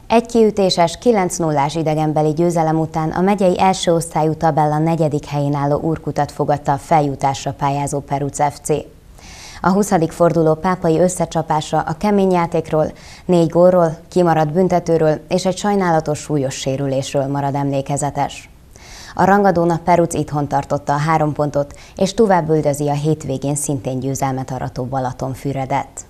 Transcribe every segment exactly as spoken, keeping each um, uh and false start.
Egy kiütéses kilenc nullás idegenbeli győzelem után a megyei első osztályú tabella negyedik helyén álló Urkutat fogadta a feljutásra pályázó Peruc ef cé. A huszadik forduló pápai összecsapása a kemény játékról, négy gólról, kimaradt büntetőről és egy sajnálatos súlyos sérülésről marad emlékezetes. A rangadón a Peruc itthon tartotta a három pontot, és tovább üldözi a hétvégén szintén győzelmet arató Balatonfüredet.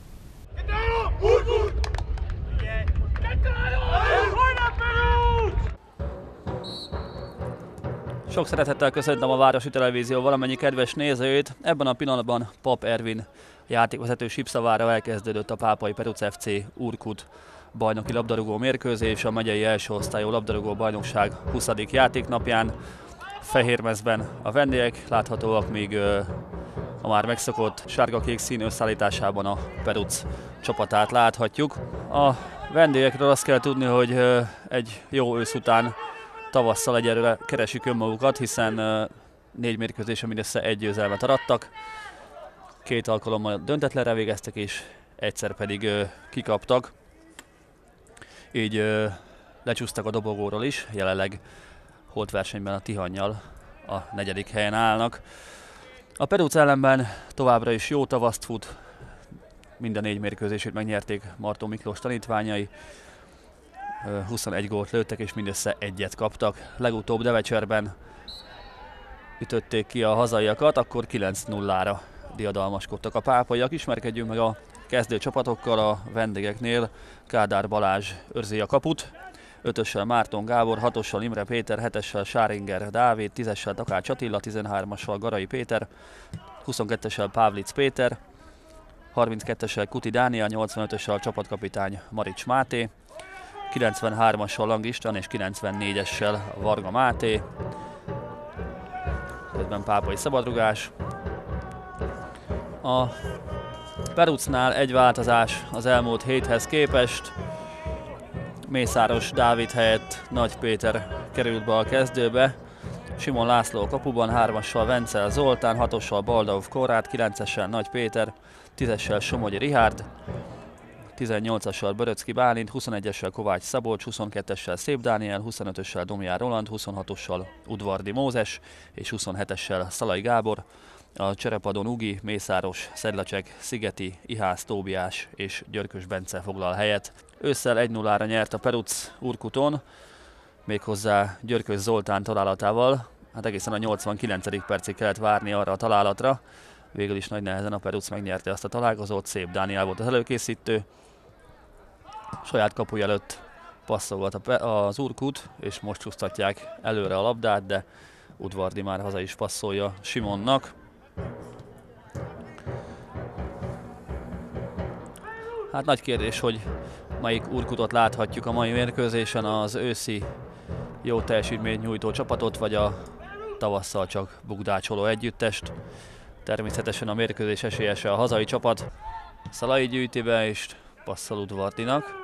Sok szeretettel köszöntöm a Városi Televízió valamennyi kedves nézőjét. Ebben a pillanatban Pap Ervin játékvezető sípszavára elkezdődött a Pápai Peruc ef cé Urkut bajnoki labdarúgó mérkőzés a megyei első osztályú labdarúgó bajnokság huszadik játéknapján. Fehérmezben a vendégek láthatóak, míg a már megszokott sárga-kék szín összeállításában a Peruc csapatát láthatjuk. A vendégekről azt kell tudni, hogy egy jó ősz után tavasszal egyelőre keresik önmagukat, hiszen négy mérkőzésen mindössze egy győzelmet arattak. Két alkalommal döntetlenre végeztek, és egyszer pedig kikaptak. Így lecsúsztak a dobogóról is, jelenleg holtversenyben a Tihannyal a negyedik helyen állnak. A Peruc ellenben továbbra is jó tavaszt fut, minden négy mérkőzését megnyerték Martó Miklós tanítványai. huszonegy gólt lőttek és mindössze egyet kaptak. Legutóbb Devecserben ütötték ki a hazaiakat, akkor kilenc nullára diadalmaskodtak a pápaiak. Ismerkedjünk meg a kezdő csapatokkal a vendégeknél. Kádár Balázs őrzi a kaput, ötössel Márton Gábor, hatossal Imre Péter, hetessel Sáringer Dávid, tízessel Takács Attila, tizenhármassal Garai Péter, huszonkettessel Pávlic Péter, harminckettessel Kuti Dániel, nyolcvanötössel csapatkapitány Marics Máté, kilencvenhármassal Lang István és kilencvennégyessel Varga Máté. Közben pápai szabadrugás. A Perucnál egy változás az elmúlt héthez képest. Mészáros Dávid helyett Nagy Péter került be a kezdőbe. Simon László kapuban, hármassal Vencel Zoltán, hatossal Baldauf Korát, kilencessel Nagy Péter, tízessel Somogyi Rihárd, tizennyolcassal Böröcki Bálint, huszonegyessel Kovács Szabolcs, huszonkettessel Szép Dániel, huszonötössel Domjár Roland, huszonhatossal Udvardi Mózes és huszonhetessel Szalai Gábor. A cserepadon Ugi, Mészáros, Szedlacsek, Szigeti, Ihász, Tóbiás és Györkös Bence foglal helyet. Ősszel egy nullára nyert a Peruc Urkuton, méghozzá Györkös Zoltán találatával. Hát egészen a nyolcvankilencedik percig kellett várni arra a találatra. Végül is nagy nehezen a Peruc megnyerte azt a találkozót, Szép Dániel volt az előkészítő. Saját kapuja előtt passzolgat az Urkut, és most csúsztatják előre a labdát, de Udvardi már haza is passzolja Simonnak. Hát nagy kérdés, hogy melyik Urkutot láthatjuk a mai mérkőzésen, az őszi jó teljesítményt nyújtó csapatot, vagy a tavasszal csak bugdácsoló együttest. Természetesen a mérkőzés esélyese a hazai csapat. Szalai gyűjti be és passzol Udvardinak.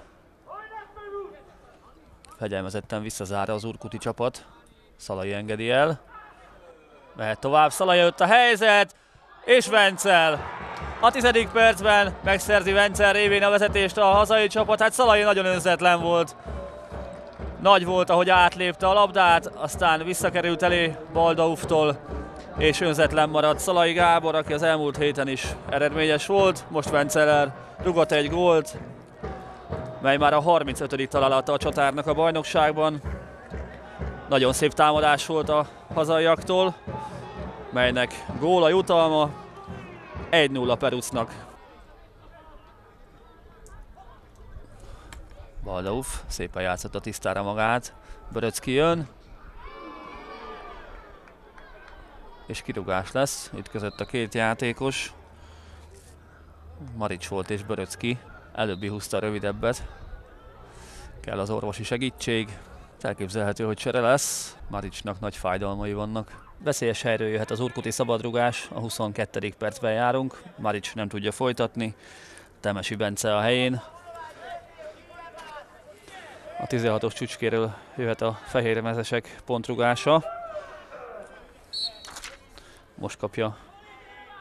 Fegyelmezetten visszazárja az urkuti csapat. Szalai engedi el. Mehet tovább, Szalai előtt a helyzet, és Vencel. A tizedik percben megszerzi Vencel révén a vezetést a hazai csapat. Hát Szalai nagyon önzetlen volt. Nagy volt, ahogy átlépte a labdát, aztán visszakerült elé Baldauftól, és önzetlen maradt Szalai Gábor, aki az elmúlt héten is eredményes volt. Most Vencel rugott egy gólt, mely már a harmincötödik találata a csatárnak a bajnokságban. Nagyon szép támadás volt a hazaiaktól, melynek gól a jutalma, egy nulla Perucnak. Baldauf szépen játszott tisztára magát, Böröcki jön, és kirugás lesz, itt között a két játékos. Marics volt és Böröcki, előbbi húzta a rövidebbet. Kell az orvosi segítség, elképzelhető, hogy csere lesz. Maricsnak nagy fájdalmai vannak. Veszélyes helyről jöhet az urkuti szabadrugás, a huszonkettedik percben járunk. Marics nem tudja folytatni, Temesi Bence a helyén. A tizenhatos csücskéről jöhet a fehérmezesek pontrugása. Most kapja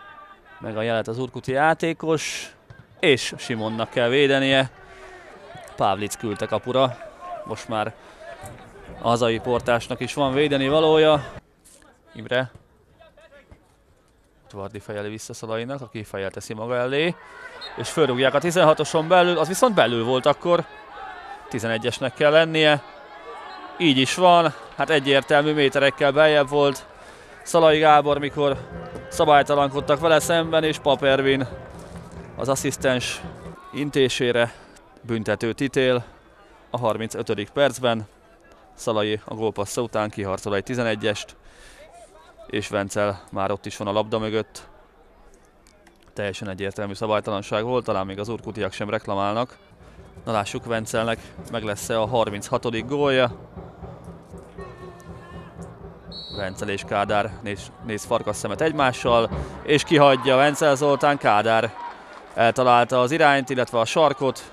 meg a jelet az urkuti játékos, és Simonnak kell védenie. Pavlic küldte kapura. Most már a hazai portásnak is van védeni valója. Imre. Udvardi fejeli vissza Szalainak, aki fejjel teszi maga elé. És fölrúgják a tizenhatoson belül, az viszont belül volt akkor. tizenegyesnek kell lennie. Így is van, hát egyértelmű méterekkel beljebb volt Szalai Gábor, mikor szabálytalankodtak vele szemben, és Pap Ervin az asszisztens intésére büntetőt ítél a harmincötödik percben. Szalai a gólpassza után kiharcol egy tizenegyest, és Vencel már ott is van a labda mögött. Teljesen egyértelmű szabálytalanság volt, talán még az urkutiak sem reklamálnak. Na lássuk, Vencelnek meg lesz-e a harminchatodik gólja. Vencel és Kádár néz, néz farkasszemet egymással, és kihagyja Vencel Zoltán. Kádár eltalálta az irányt, illetve a sarkot.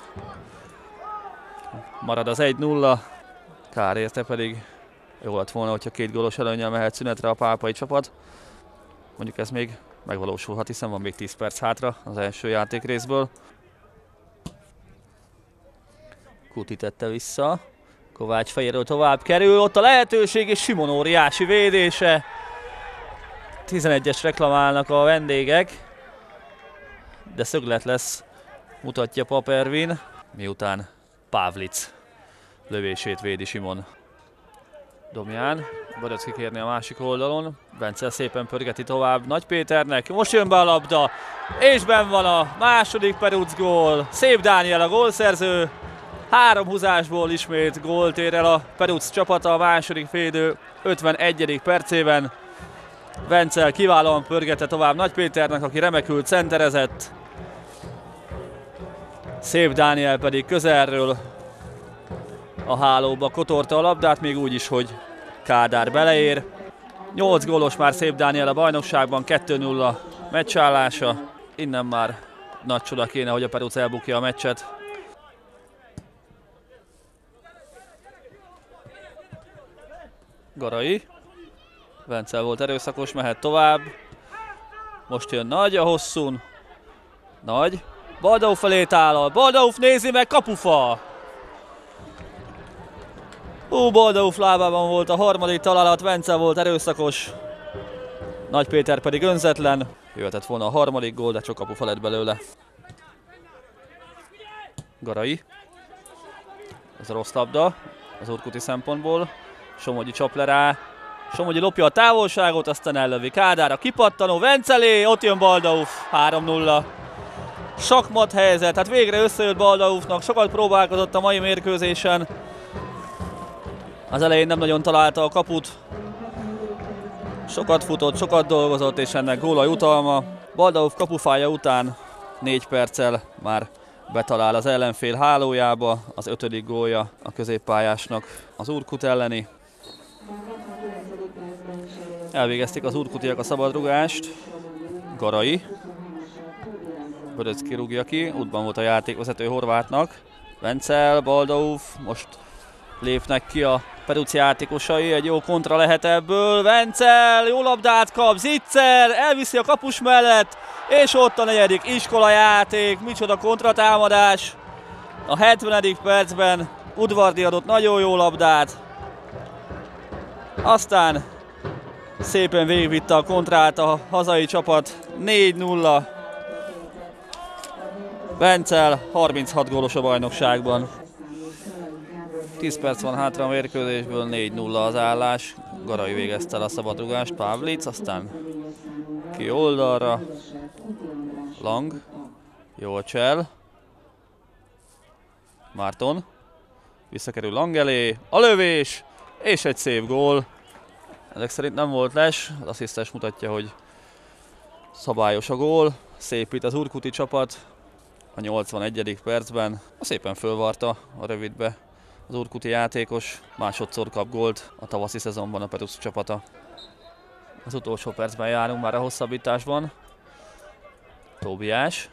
Marad az egy nulla. Kár érte, pedig jó lett volna, hogyha két gólos előnnyel mehet szünetre a pápai csapat. Mondjuk ez még megvalósulhat, hiszen van még tíz perc hátra az első játékrészből. Kuti tette vissza. Kovács fejéről tovább kerül, ott a lehetőség, és Simon óriási védése. tizenegyes reklamálnak a vendégek, de szöglet lesz, mutatja Pap Ervin, miután Pavlic lövését védi Simon. Domján, Böröcki kérni a másik oldalon, Vencel szépen pörgeti tovább Nagy Péternek, most jön be a labda, és benn van a második Peruc gól. Szép Dániel a gólszerző. Három húzásból ismét gólt ér el a Peruc csapata a második félidő ötvenegyedik percében. Vencel kiválóan pörgette tovább Nagy Péternek, aki remekül centerezett. Szép Dániel pedig közelről a hálóba kotorta a labdát, még úgy is, hogy Kádár beleér. nyolc gólos már Szép Dániel a bajnokságban, kettő nulla meccsállása. Innen már nagy csoda kéne, hogy a Peruc elbukja a meccset. Garai. Vencel volt erőszakos, mehet tovább. Most jön Nagy a hosszún. Nagy. Baldauf felé tálal. Baldauf nézi meg, kapufa! Hú, Baldauf lábában volt a harmadik találat, Vencel volt erőszakos. Nagy Péter pedig önzetlen. Jöhetett volna a harmadik gól, de csak kapufa lett belőle. Garai. Ez a rossz labda az urkuti szempontból. Somogyi csap le rá. Somogyi lopja a távolságot, aztán ellövi. Kádár a kipattanó, Vencelé, ott jön Baldauf, három nulla. Sakmat helyzet, hát végre összejött Baldaufnak, sokat próbálkozott a mai mérkőzésen. Az elején nem nagyon találta a kaput. Sokat futott, sokat dolgozott, és ennek gól a jutalma. Baldauf kapufája után négy perccel már betalál az ellenfél hálójába, az ötödik gólja a középpályásnak az Urkut elleni. Elvégezték az urkutiak a szabadrugást. Garai. Böröcki rúgja ki, útban volt a játékvezető Horvátnak. Vencel, Baldauf, most lépnek ki a Peruc játékosai, egy jó kontra lehet ebből. Vencel, jó labdát kap, Zicser, elviszi a kapus mellett, és ott a negyedik iskola játék, micsoda kontratámadás. A hetvenedik percben Udvardi adott nagyon jó labdát, aztán szépen végigvitte a kontrát a hazai csapat, négy nulla. Vencel harminchat gólos a bajnokságban. tíz perc van hátra a mérkőzésből, négy nulla az állás. Garai végezte el a szabadrugást, Pavlic, aztán ki oldalra. Lang, jó csel. Márton, visszakerül Lang elé, a lövés, és egy szép gól. Ezek szerint nem volt les, az asszisztens mutatja, hogy szabályos a gól. Szép itt az urkuti csapat a nyolcvanegyedik percben. Szépen fölvarta a rövidbe az urkuti játékos. Másodszor kap gólt a tavaszi szezonban a Peruc csapata. Az utolsó percben járunk már a hosszabbításban. Tóbiás.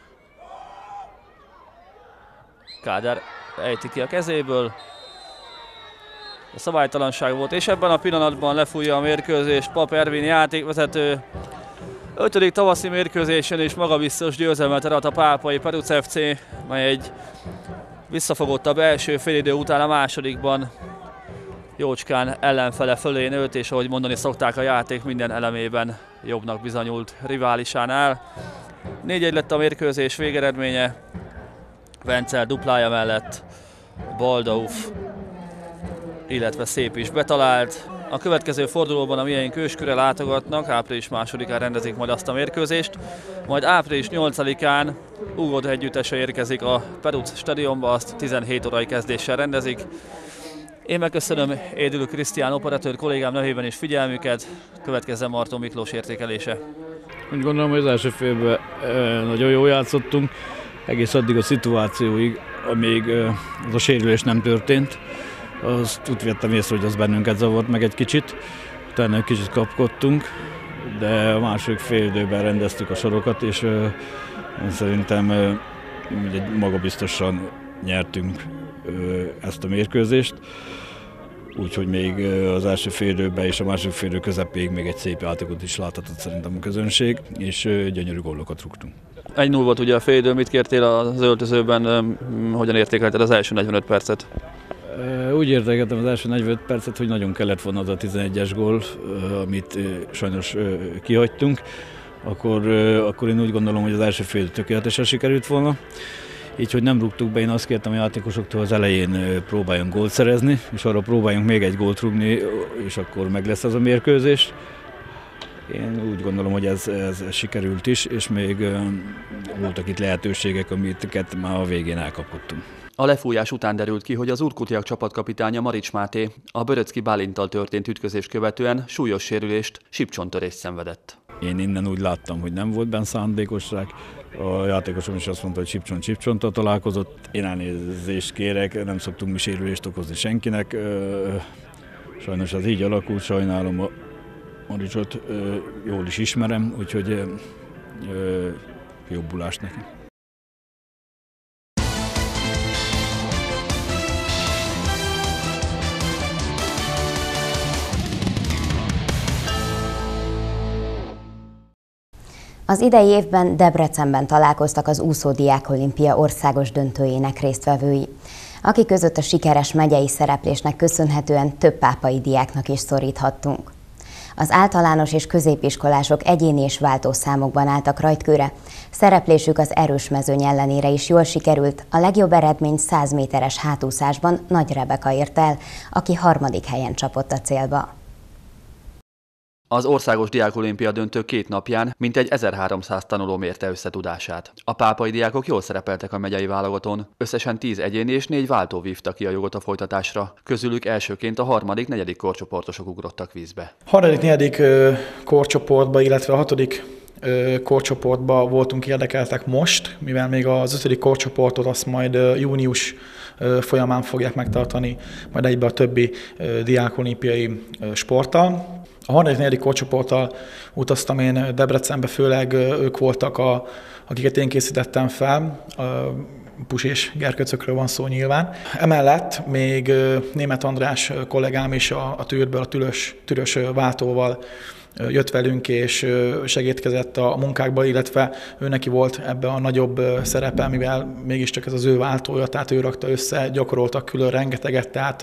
Kádár ejti ki a kezéből. A szabálytalanság volt, és ebben a pillanatban lefújja a mérkőzést Pap Ervin játékvezető. Ötödik tavaszi mérkőzésen is magabiztos győzelmet arat a pápai Peruc ef cé, mely egy Visszafogottabb első félidő után a másodikban jócskán ellenfele fölé nőtt, és ahogy mondani szokták, a játék minden elemében jobbnak bizonyult riválisánál. négy egy lett a mérkőzés végeredménye, Vencel duplája mellett Baldauf, illetve Szép is betalált. A következő fordulóban a miénk Ősküre látogatnak, április másodikán rendezik majd azt a mérkőzést, majd április nyolcadikán Ugod együttese érkezik a Peruc stadionba, azt tizenhét órai kezdéssel rendezik. Én megköszönöm Édül Krisztián operatőr kollégám nevében is figyelmüket, következzen Marton Miklós értékelése. Úgy gondolom, hogy az első félben nagyon jól játszottunk, egész addig a szituációig, amíg az a sérülés nem történt. Azt úgy vettem észre, hogy az bennünket zavart meg egy kicsit, utána egy kicsit kapkodtunk, de a második fél időben rendeztük a sorokat, és szerintem magabiztosan nyertünk ezt a mérkőzést. Úgyhogy még az első fél időben és a második fél idő közepéig még egy szép játékot is láthatott szerintem a közönség, és gyönyörű gólokat rúgtunk. egy null volt ugye a fél idő, mit kértél az öltözőben, hogyan értékelted az első negyvenöt percet? Úgy értékeltem az első negyvenöt percet, hogy nagyon kellett volna az a tizenegyes gól, amit sajnos kihagytunk. Akkor, akkor én úgy gondolom, hogy az első fél idő tökéletesen sikerült volna. Így, hogy nem rúgtuk be, én azt kértem a játékosoktól, az elején próbáljunk gólt szerezni, és arra próbáljunk még egy gólt rúgni, és akkor meg lesz az a mérkőzés. Én úgy gondolom, hogy ez, ez sikerült is, és még voltak itt lehetőségek, amiket már a végén elkapkodtunk. A lefújás után derült ki, hogy az urkutiak csapatkapitánya Marics Máté a Böröczki Bálinttal történt ütközést követően súlyos sérülést, sípcsontörést szenvedett. Én innen úgy láttam, hogy nem volt benne szándékosság. A játékosom is azt mondta, hogy sípcsont sípcsonttal találkozott. Én elnézést kérek, nem szoktunk mi sérülést okozni senkinek. Sajnos az így alakult, sajnálom a Maricsot, jól is ismerem, úgyhogy jobbulást neki. Az idei évben Debrecenben találkoztak az úszó diákolimpia országos döntőjének résztvevői, akik között a sikeres megyei szereplésnek köszönhetően több pápai diáknak is szoríthattunk. Az általános és középiskolások egyéni és váltószámokban álltak rajtkőre, szereplésük az erős mezőny ellenére is jól sikerült, a legjobb eredményt száz méteres hátúszásban Nagy Rebeka ért el, aki harmadik helyen csapott a célba. Az országos diákolimpia döntő két napján mintegy ezerháromszáz tanuló mérte össze tudását. A pápai diákok jól szerepeltek a megyei válogatón. Összesen tíz egyéni és négy váltó vívta ki a jogot a folytatásra. Közülük elsőként a harmadik, negyedik korcsoportosok ugrottak vízbe. Harmadik, negyedik korcsoportba, illetve a hatodik korcsoportba voltunk érdekeltek most, mivel még az ötödik korcsoportot azt majd június folyamán fogják megtartani, majd egybe a többi diákolimpiai sporttal. A harmadik, negyedik korcsoporttal utaztam én Debrecenbe, főleg ők voltak, a, akiket én készítettem fel, a Pus és Gerköcökről van szó nyilván. Emellett még Németh András kollégám is a, a tűrből, a tülös, tűrös váltóval jött velünk és segítkezett a munkákba, illetve ő neki volt ebbe a nagyobb szerepe, mivel mégiscsak ez az ő váltója, tehát ő rakta össze, gyakoroltak külön rengeteget, tehát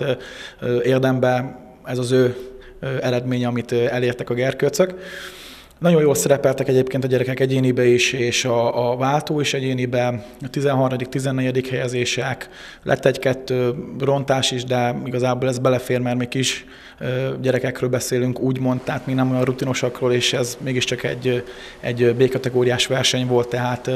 érdemben ez az ő eredmény, amit elértek a gerköcök. Nagyon jól szerepeltek egyébként a gyerekek egyénibe is, és a, a váltó is egyénibe, a tizenharmadik, tizennegyedik helyezések, lett egy-kettő rontás is, de igazából ez belefér, mert még kis gyerekekről beszélünk, úgymond, tehát még nem olyan rutinosakról, és ez mégiscsak egy, egy B-kategóriás verseny volt, tehát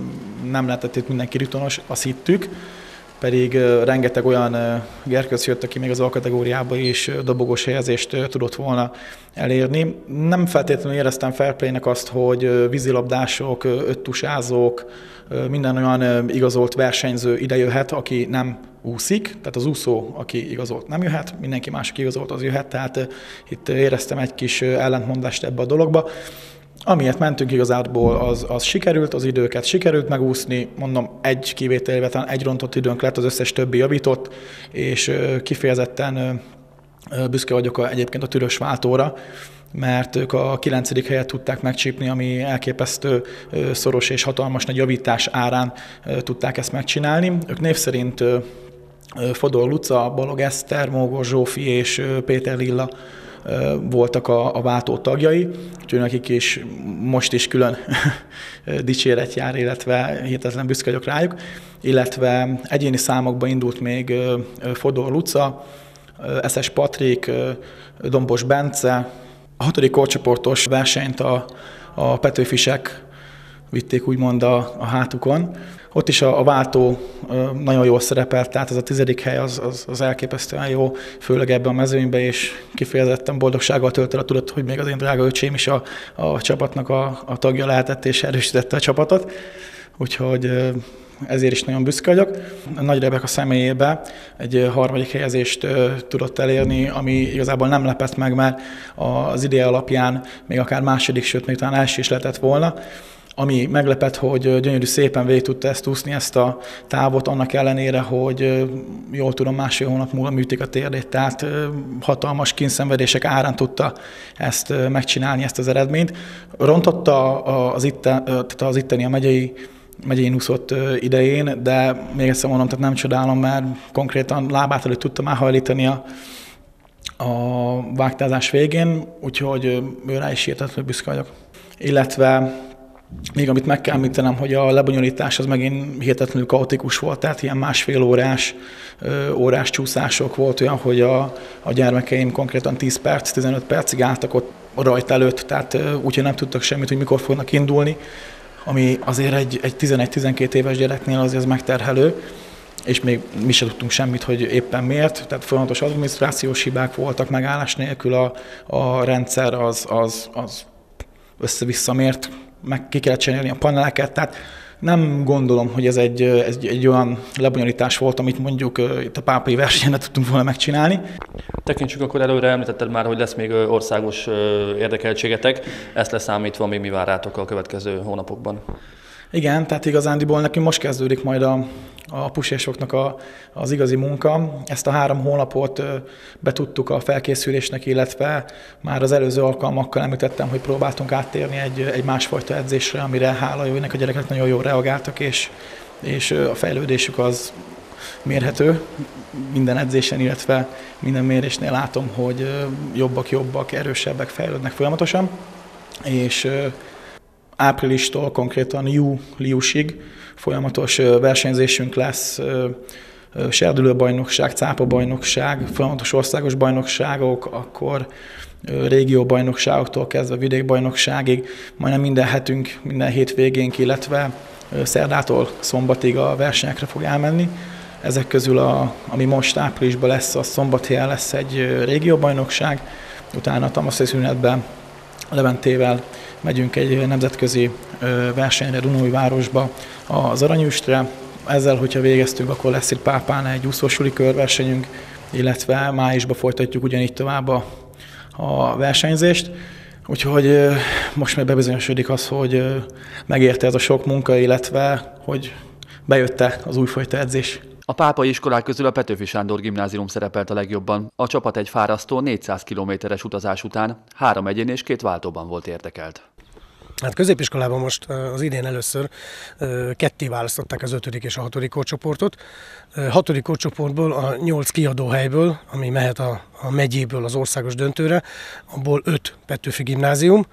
nem lehetett itt mindenki rutinos, azt hittük. Pedig rengeteg olyan gerköc jött, aki még az A-kategóriába is dobogós helyezést tudott volna elérni. Nem feltétlenül éreztem fair play-nek azt, hogy vízilabdások, öttusázók, minden olyan igazolt versenyző ide jöhet, aki nem úszik, tehát az úszó, aki igazolt, nem jöhet, mindenki más, aki igazolt, az jöhet, tehát itt éreztem egy kis ellentmondást ebbe a dologba. Amiért mentünk igazából, az, az sikerült, az időket sikerült megúszni, mondom, egy kivételével talán egy rontott időnk lett, az összes többi javított, és kifejezetten büszke vagyok a, egyébként a tűrös váltóra, mert ők a kilencedik helyet tudták megcsípni, ami elképesztő szoros és hatalmas nagy javítás árán tudták ezt megcsinálni. Ők név szerint Fodor Luca, Balog Eszter, Mógor Zsófi és Péter Lilla voltak a, a váltó tagjai, úgyhogy nekik is most is külön dicséret jár, illetve hihetetlen büszke vagyok rájuk, illetve egyéni számokba indult még Fodor Luca, Eszes Patrik, Dombos Bence. A hatodik korcsoportos versenyt a, a Petőfisek vitték úgymond a, a hátukon. Ott is a, a váltó nagyon jól szerepelt, tehát ez a tizedik hely az, az, az elképesztően jó, főleg ebben a mezőnyben, és kifejezetten boldogsággal tölt el a tudat, hogy még az én drága öcsém is a, a csapatnak a, a tagja lehetett, és erősítette a csapatot. Úgyhogy ezért is nagyon büszke vagyok. A Nagy Rebeka személyében egy harmadik helyezést tudott elérni, ami igazából nem lepett meg, mert az ideje alapján még akár második, sőt még talán első is lehetett volna. Ami meglepett, hogy gyönyörű szépen végig tudta ezt úszni, ezt a távot, annak ellenére, hogy jól tudom, másfél hónap múlva műtik a térdét, tehát hatalmas kínszenvedések árán tudta ezt megcsinálni, ezt az eredményt. Rontotta az, itten, tehát az itteni, a megyei, megyei úszott idején, de még egyszer mondom, tehát nem csodálom, mert konkrétan lábát előtt tudta már hajlítani a, a vágtázás végén, úgyhogy ő rá is hihetetlenül büszke vagyok. Illetve még amit meg kell említenem, hogy a lebonyolítás az megint hihetetlenül kaotikus volt, tehát ilyen másfél órás, órás csúszások volt, olyan, hogy a, a gyermekeim konkrétan tíz perc, tizenöt percig álltak ott rajt előtt, tehát úgyhogy nem tudtak semmit, hogy mikor fognak indulni, ami azért egy, egy tizenegy-tizenkét éves gyereknél azért ez megterhelő, és még mi sem tudtunk semmit, hogy éppen miért, tehát folyamatos adminisztrációs hibák voltak, megállás nélkül a, a rendszer az, az, az össze-vissza mért, meg ki kellett csinálni a paneleket, tehát nem gondolom, hogy ez egy, egy, egy olyan lebonyolítás volt, amit mondjuk itt a pápai versenyen tudtunk volna megcsinálni. Tekintsük akkor előre, említetted már, hogy lesz még országos érdekeltségetek, ezt leszámítva még mi vár rátok a következő hónapokban? Igen, tehát igazándiból nekünk most kezdődik majd a, a pusésoknak a, az igazi munka. Ezt a három hónapot betudtuk a felkészülésnek, illetve már az előző alkalmakkal említettem, hogy próbáltunk áttérni egy, egy másfajta edzésre, amire hála jóinak a gyerekek nagyon jól reagáltak, és, és a fejlődésük az mérhető minden edzésen, illetve minden mérésnél látom, hogy jobbak, jobbak, erősebbek fejlődnek folyamatosan, és áprilistól konkrétan júliusig folyamatos versenyzésünk lesz, serdülőbajnokság, cápabajnokság, folyamatos országos bajnokságok, akkor régióbajnokságoktól kezdve vidékbajnokságig, majdnem minden hetünk, minden hétvégénk, illetve szerdától szombatig a versenyekre fog elmenni. Ezek közül, a, ami most áprilisban lesz, a szombathelyen lesz egy régióbajnokság, utána a tavaszi szünetben Leventével megyünk egy nemzetközi versenyre Dunói-városba, az Aranyüstre. Ezzel, hogyha végeztünk, akkor lesz itt Pápán egy úszósuli körversenyünk, illetve májusban folytatjuk ugyanígy tovább a, a versenyzést. Úgyhogy most már bebizonyosodik az, hogy megérte ez a sok munka, illetve hogy bejött az újfajta edzés. A pápai iskolák közül a Petőfi Sándor Gimnázium szerepelt a legjobban. A csapat egy fárasztó négyszáz kilométeres utazás után három egyén és két váltóban volt érdekelt. Hát középiskolában most az idén először ketté választották az ötödik és a hatodik korcsoportot. Hatodik korcsoportból a nyolc kiadóhelyből, ami mehet a, a megyéből az országos döntőre, abból öt Petőfi Gimnázium,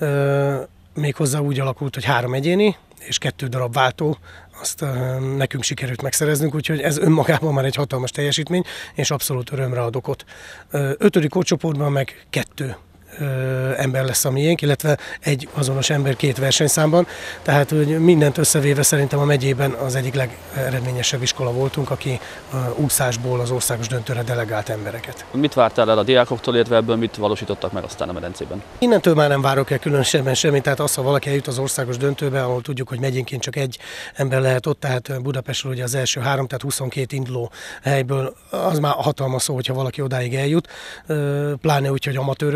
méghozzá úgy alakult, hogy három egyéni és kettő darab váltó, azt nekünk sikerült megszereznünk, úgyhogy ez önmagában már egy hatalmas teljesítmény, és abszolút örömre ad okot. Ötödik korcsoportban meg kettő ember lesz a miénk, illetve egy azonos ember két versenyszámban, tehát hogy mindent összevéve szerintem a megyében az egyik legeredményesebb iskola voltunk, aki úszásból az országos döntőre delegált embereket. Mit vártál el a diákoktól, illetve ebből mit valósítottak meg aztán a medencében? Innentől már nem várok el különösebben semmit, tehát az, ha valaki eljut az országos döntőbe, ahol tudjuk, hogy megyénként csak egy ember lehet ott, tehát Budapestről ugye az első három, tehát huszonkét induló helyből, az már hatalmas szó, hogyha valaki odáig eljut, pláne úgy, hogy amatőrökről van szó.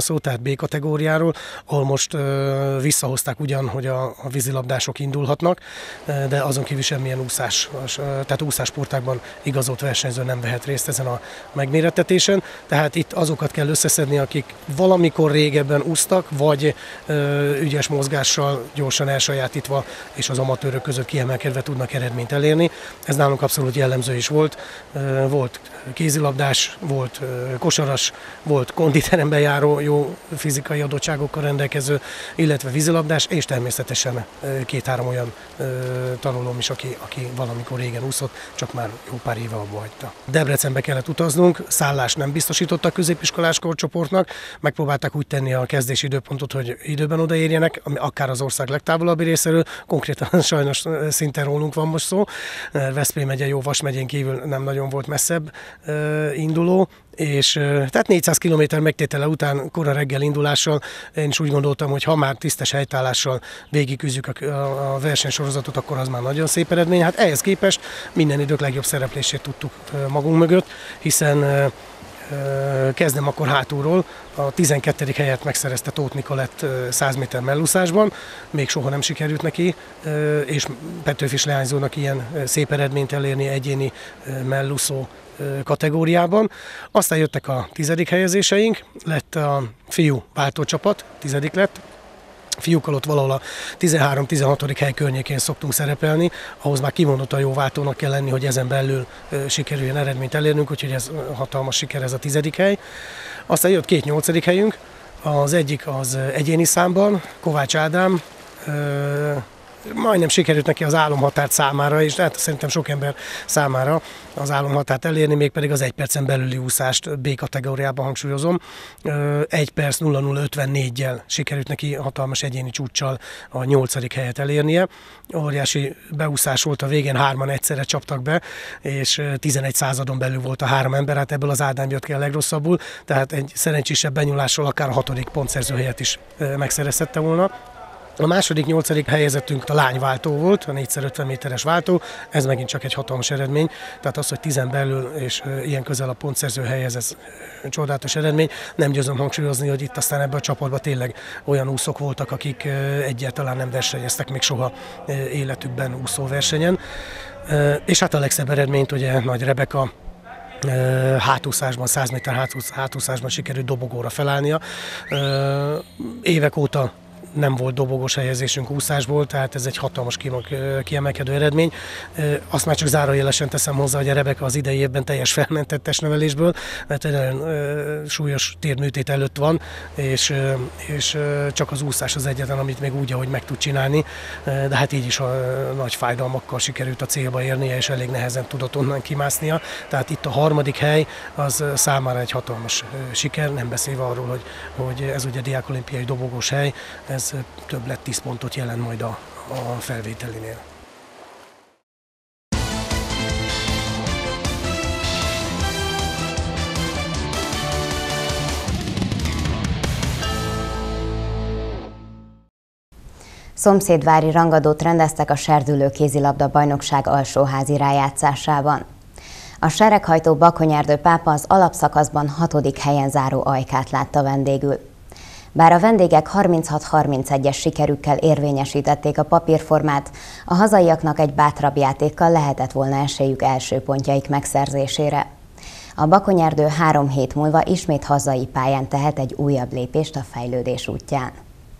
szó, tehát B kategóriáról, ahol most visszahozták ugyan, hogy a, a vízilabdások indulhatnak, de azon kívül semmilyen úszás, tehát úszássportákban igazolt versenyző nem vehet részt ezen a megmérettetésen. Tehát itt azokat kell összeszedni, akik valamikor régebben úsztak, vagy ügyes mozgással gyorsan elsajátítva és az amatőrök között kiemelkedve tudnak eredményt elérni. Ez nálunk abszolút jellemző is volt. Volt kézilabdás, volt kosaras, volt konditeremben járó, jó fizikai adottságokkal rendelkező, illetve vízilabdás, és természetesen két-három olyan tanulóm is, aki, aki valamikor régen úszott, csak már jó pár éve abba hagyta. Debrecenbe kellett utaznunk, szállást nem biztosítottak középiskolás korcsoportnak, megpróbálták úgy tenni a kezdési időpontot, hogy időben odaérjenek, ami akár az ország legtávolabbi részéről, konkrétan sajnos szinte rólunk van most szó. Veszprém megye, jó Vas megyén kívül nem nagyon volt messzebb induló, és tehát négyszáz kilométer megtétele után kora reggel indulással én is úgy gondoltam, hogy ha már tisztes helytállással végigküzdjük a, a, a versenysorozatot, akkor az már nagyon szép eredmény. Hát ehhez képest minden idők legjobb szereplését tudtuk magunk mögött, hiszen kezdem akkor hátulról. A tizenkettedik helyet megszerezte Tóth Nikolett száz méter mellúszásban, még soha nem sikerült neki, és Petőfis leányzónak ilyen szép eredményt elérni egyéni mellúszó kategóriában. Aztán jöttek a tizedik helyezéseink, lett a fiú váltócsapat, tizedik lett. Fiúkkal ott valahol a tizenhárom-tizenhatodik hely környékén szoktunk szerepelni, ahhoz már kimondottan jó váltónak kell lenni, hogy ezen belül sikerüljön eredményt elérnünk, úgyhogy ez hatalmas siker, ez a tizedik hely. Aztán jött két nyolcadik helyünk, az egyik az egyéni számban, Kovács Ádám, majdnem sikerült neki az álomhatárt számára, és hát szerintem sok ember számára az álomhatárt elérni, mégpedig az egy percen belüli úszást B kategóriában hangsúlyozom. egy perc nulla nulla ötvennégyel sikerült neki hatalmas egyéni csúccsal a nyolcadik helyet elérnie. Óriási beúszás volt a végén, hárman egyszerre csaptak be, és tizenegy századon belül volt a három ember, hát ebből az Ádám jött ki a legrosszabbul, tehát egy szerencsésebb benyúlással akár a hatodik pontszerző helyet is megszerezhette volna. A második, nyolcadik helyezettünk a lányváltó volt, a négyszer ötven méteres váltó, ez megint csak egy hatalmas eredmény, tehát az, hogy tizen belül és ilyen közel a pontszerző helyez, ez csodálatos eredmény. Nem győzöm hangsúlyozni, hogy itt aztán ebben a csapatban tényleg olyan úszók voltak, akik egyáltalán nem versenyeztek még soha életükben úszóversenyen. És hát a legszebb eredményt ugye Nagy Rebeka hátúszásban, száz méter hátúszásban sikerült dobogóra felállnia. Évek óta nem volt dobogós helyezésünk úszásból, tehát ez egy hatalmas kiemelkedő eredmény. Azt már csak zárójelesen teszem hozzá, hogy a Rebeka az idei évben teljes felmentett testnevelésből, mert egy nagyon súlyos térműtét előtt van, és, és csak az úszás az egyetlen, amit még úgy, ahogy meg tud csinálni, de hát így is a nagy fájdalmakkal sikerült a célba érnie, és elég nehezen tudott onnan kimásznia. Tehát itt a harmadik hely az számára egy hatalmas siker, nem beszélve arról, hogy, hogy ez ugye diákolimpiai dobogós hely, ez több lett tíz pontot jelent majd a, a felvételinél. Szomszédvári rangadót rendeztek a Serdülő kézilabda bajnokság alsóházi rájátszásában. A sereghajtó Bakonyerdő pápa az alapszakaszban hatodik helyen záró Ajkát látta vendégül. Bár a vendégek harminchat harmincegyes sikerükkel érvényesítették a papírformát, a hazaiaknak egy bátrabb játékkal lehetett volna esélyük első pontjaik megszerzésére. A Bakonyerdő három hét múlva ismét hazai pályán tehet egy újabb lépést a fejlődés útján.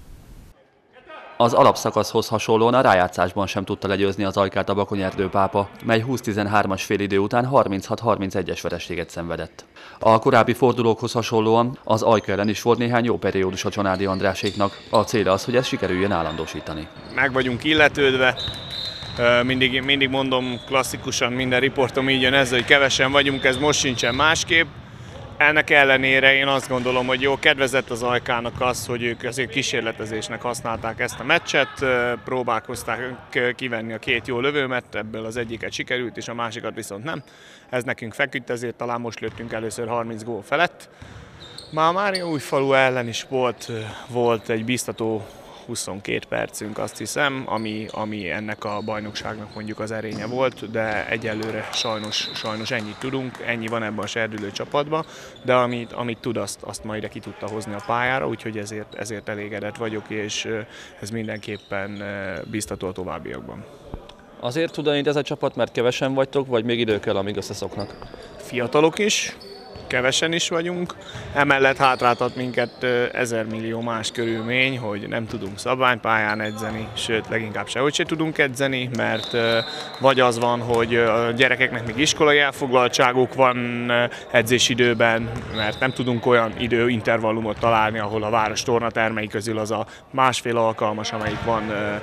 Az alapszakaszhoz hasonlóan a rájátszásban sem tudta legyőzni az Ajkát a Bakonyerdő pápa, mely húsz tizenhármas félidő után harminchat harmincegyes vereséget szenvedett. A korábbi fordulókhoz hasonlóan az Ajka ellen is volt néhány jó periódus a Csanádi Andráséknak. A cél az, hogy ezt sikerüljön állandósítani. Meg vagyunk illetődve, mindig, mindig mondom klasszikusan, minden riportom így jön ez, hogy kevesen vagyunk, ez most sincsen másképp. Ennek ellenére én azt gondolom, hogy jó kedvezett az Ajkának az, hogy ők azért kísérletezésnek használták ezt a meccset, próbálkozták kivenni a két jó lövőmet, ebből az egyiket sikerült, és a másikat viszont nem. Ez nekünk feküdt, ezért talán most lőttünk először harminc gól felett. Már Mária Újfalu ellen is volt, volt egy biztató huszonkét percünk, azt hiszem, ami, ami ennek a bajnokságnak mondjuk az erénye volt, de egyelőre sajnos, sajnos ennyit tudunk, ennyi van ebben a serdülő csapatban, de amit, amit tud, azt, azt majd ki tudta hozni a pályára, úgyhogy ezért, ezért elégedett vagyok, és ez mindenképpen biztató a továbbiakban. Azért tud ez a csapat, mert kevesen vagytok, vagy még idő kell, amíg összeszoknak? Fiatalok is, kevesen is vagyunk, emellett hátráltat minket ezer millió más körülmény, hogy nem tudunk szabványpályán edzeni, sőt leginkább sehogy se tudunk edzeni, mert vagy az van, hogy a gyerekeknek még iskolai elfoglaltságuk van edzésidőben, mert nem tudunk olyan időintervallumot találni, ahol a város tornatermei közül az a másfél alkalmas, amelyik van,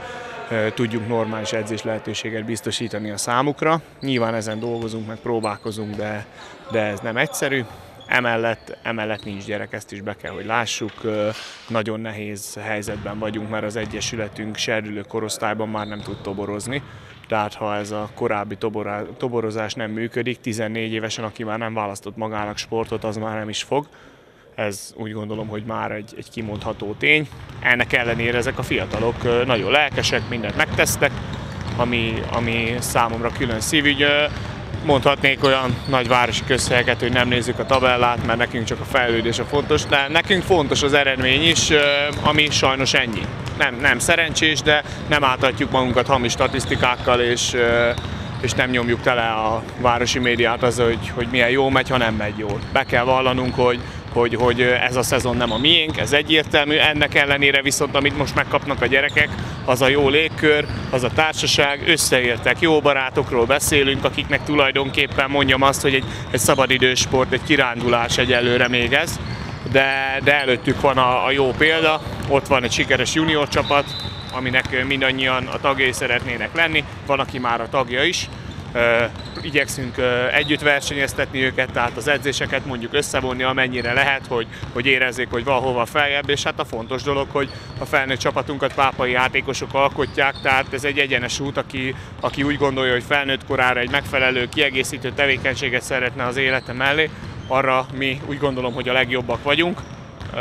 tudjuk normális edzés lehetőséget biztosítani a számukra. Nyilván ezen dolgozunk, meg próbálkozunk, de, de ez nem egyszerű. Emellett, emellett nincs gyerek, ezt is be kell, hogy lássuk. Nagyon nehéz helyzetben vagyunk, mert az egyesületünk serdülő korosztályban már nem tud toborozni. Tehát ha ez a korábbi toborozás nem működik, tizennégy évesen, aki már nem választott magának sportot, az már nem is fog. Ez úgy gondolom, hogy már egy, egy kimondható tény. Ennek ellenére ezek a fiatalok nagyon lelkesek, mindent megtesztek, ami, ami számomra külön szívügy. Mondhatnék olyan nagyvárosi közhelyeket, hogy nem nézzük a tabellát, mert nekünk csak a fejlődés a fontos, de nekünk fontos az eredmény is, ami sajnos ennyi. Nem, nem szerencsés, de nem átadjuk magunkat hamis statisztikákkal, és, és nem nyomjuk tele a városi médiát azzal, hogy, hogy milyen jó megy, ha nem megy jól. Be kell vallanunk, hogy Hogy, hogy ez a szezon nem a miénk, ez egyértelmű, ennek ellenére viszont amit most megkapnak a gyerekek, az a jó légkör, az a társaság, összeértek, jó barátokról beszélünk, akiknek tulajdonképpen mondjam azt, hogy egy, egy szabadidős sport, egy kirándulás egyelőre még ez, de, de előttük van a, a jó példa, ott van egy sikeres junior csapat, aminek mindannyian a tagjai szeretnének lenni, van, aki már a tagja is. Uh, igyekszünk uh, együtt versenyeztetni őket, tehát az edzéseket mondjuk összevonni amennyire lehet, hogy, hogy érezzék, hogy valahova feljebb, és hát a fontos dolog, hogy a felnőtt csapatunkat pápai játékosok alkotják, tehát ez egy egyenes út, aki, aki úgy gondolja, hogy felnőtt korára egy megfelelő kiegészítő tevékenységet szeretne az élete mellé, arra mi úgy gondolom, hogy a legjobbak vagyunk. Uh,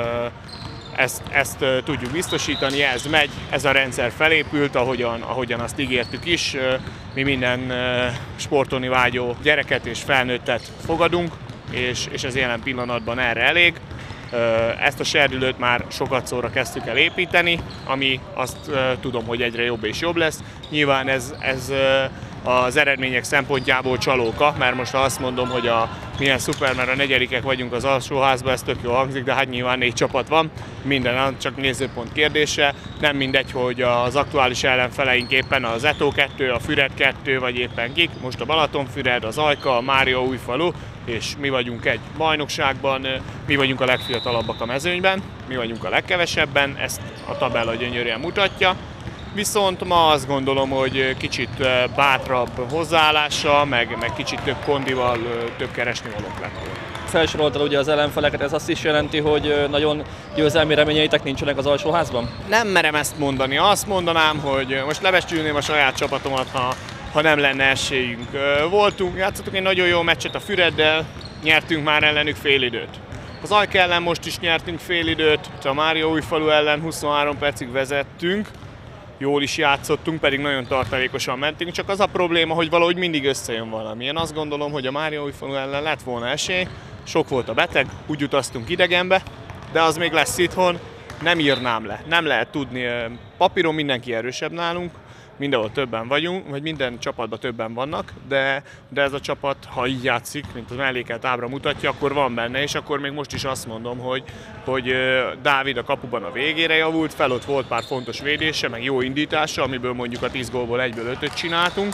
Ezt, ezt uh, tudjuk biztosítani, ez megy, ez a rendszer felépült, ahogyan, ahogyan azt ígértük is. Uh, mi minden uh, sportolni vágyó gyereket és felnőttet fogadunk, és, és ez jelen pillanatban erre elég. Uh, ezt a serdülőt már sokat szóra kezdtük el építeni, ami azt uh, tudom, hogy egyre jobb és jobb lesz. Nyilván ez, ez uh, az eredmények szempontjából csalóka, mert most azt mondom, hogy a milyen szuper, mert a negyedikek vagyunk az alsóházban, ez tök jó hangzik, de hát nyilván négy csapat van, minden csak nézőpont kérdése. Nem mindegy, hogy az aktuális ellenfeleink éppen az Eto kettő, a Füred kettő, vagy éppen kik, most a Balatonfüred, az Ajka, a Máriaújfalu, és mi vagyunk egy bajnokságban, mi vagyunk a legfiatalabbak a mezőnyben, mi vagyunk a legkevesebben, ezt a tabella gyönyörűen mutatja. Viszont ma azt gondolom, hogy kicsit bátrabb hozzáállással, meg, meg kicsit több kondival, több keresnivalónk lett. Felsoroltad ugye az ellenfeleket, ez azt is jelenti, hogy nagyon győzelmi reményeitek nincsenek az alsóházban? Nem merem ezt mondani. Azt mondanám, hogy most lebecsülném a saját csapatomat, ha, ha nem lenne esélyünk. Voltunk, játszottunk egy nagyon jó meccset a Füreddel, nyertünk már ellenük félidőt. Az Ajka ellen most is nyertünk félidőt, a Máriaújfalu ellen huszonhárom percig vezettünk. Jól is játszottunk, pedig nagyon tartalékosan mentünk, csak az a probléma, hogy valahogy mindig összejön valami. Én azt gondolom, hogy a Máriaújfalu ellen lett volna esély, sok volt a beteg, úgy utaztunk idegenbe, de az még lesz itthon, nem írnám le. Nem lehet tudni, papíron mindenki erősebb nálunk, mindenhol többen vagyunk, vagy minden csapatban többen vannak, de, de ez a csapat, ha így játszik, mint az mellékelt ábra mutatja, akkor van benne, és akkor még most is azt mondom, hogy, hogy Dávid a kapuban a végére javult, fel ott volt pár fontos védése, meg jó indítása, amiből mondjuk a tíz gólból egyből ötöt csináltunk.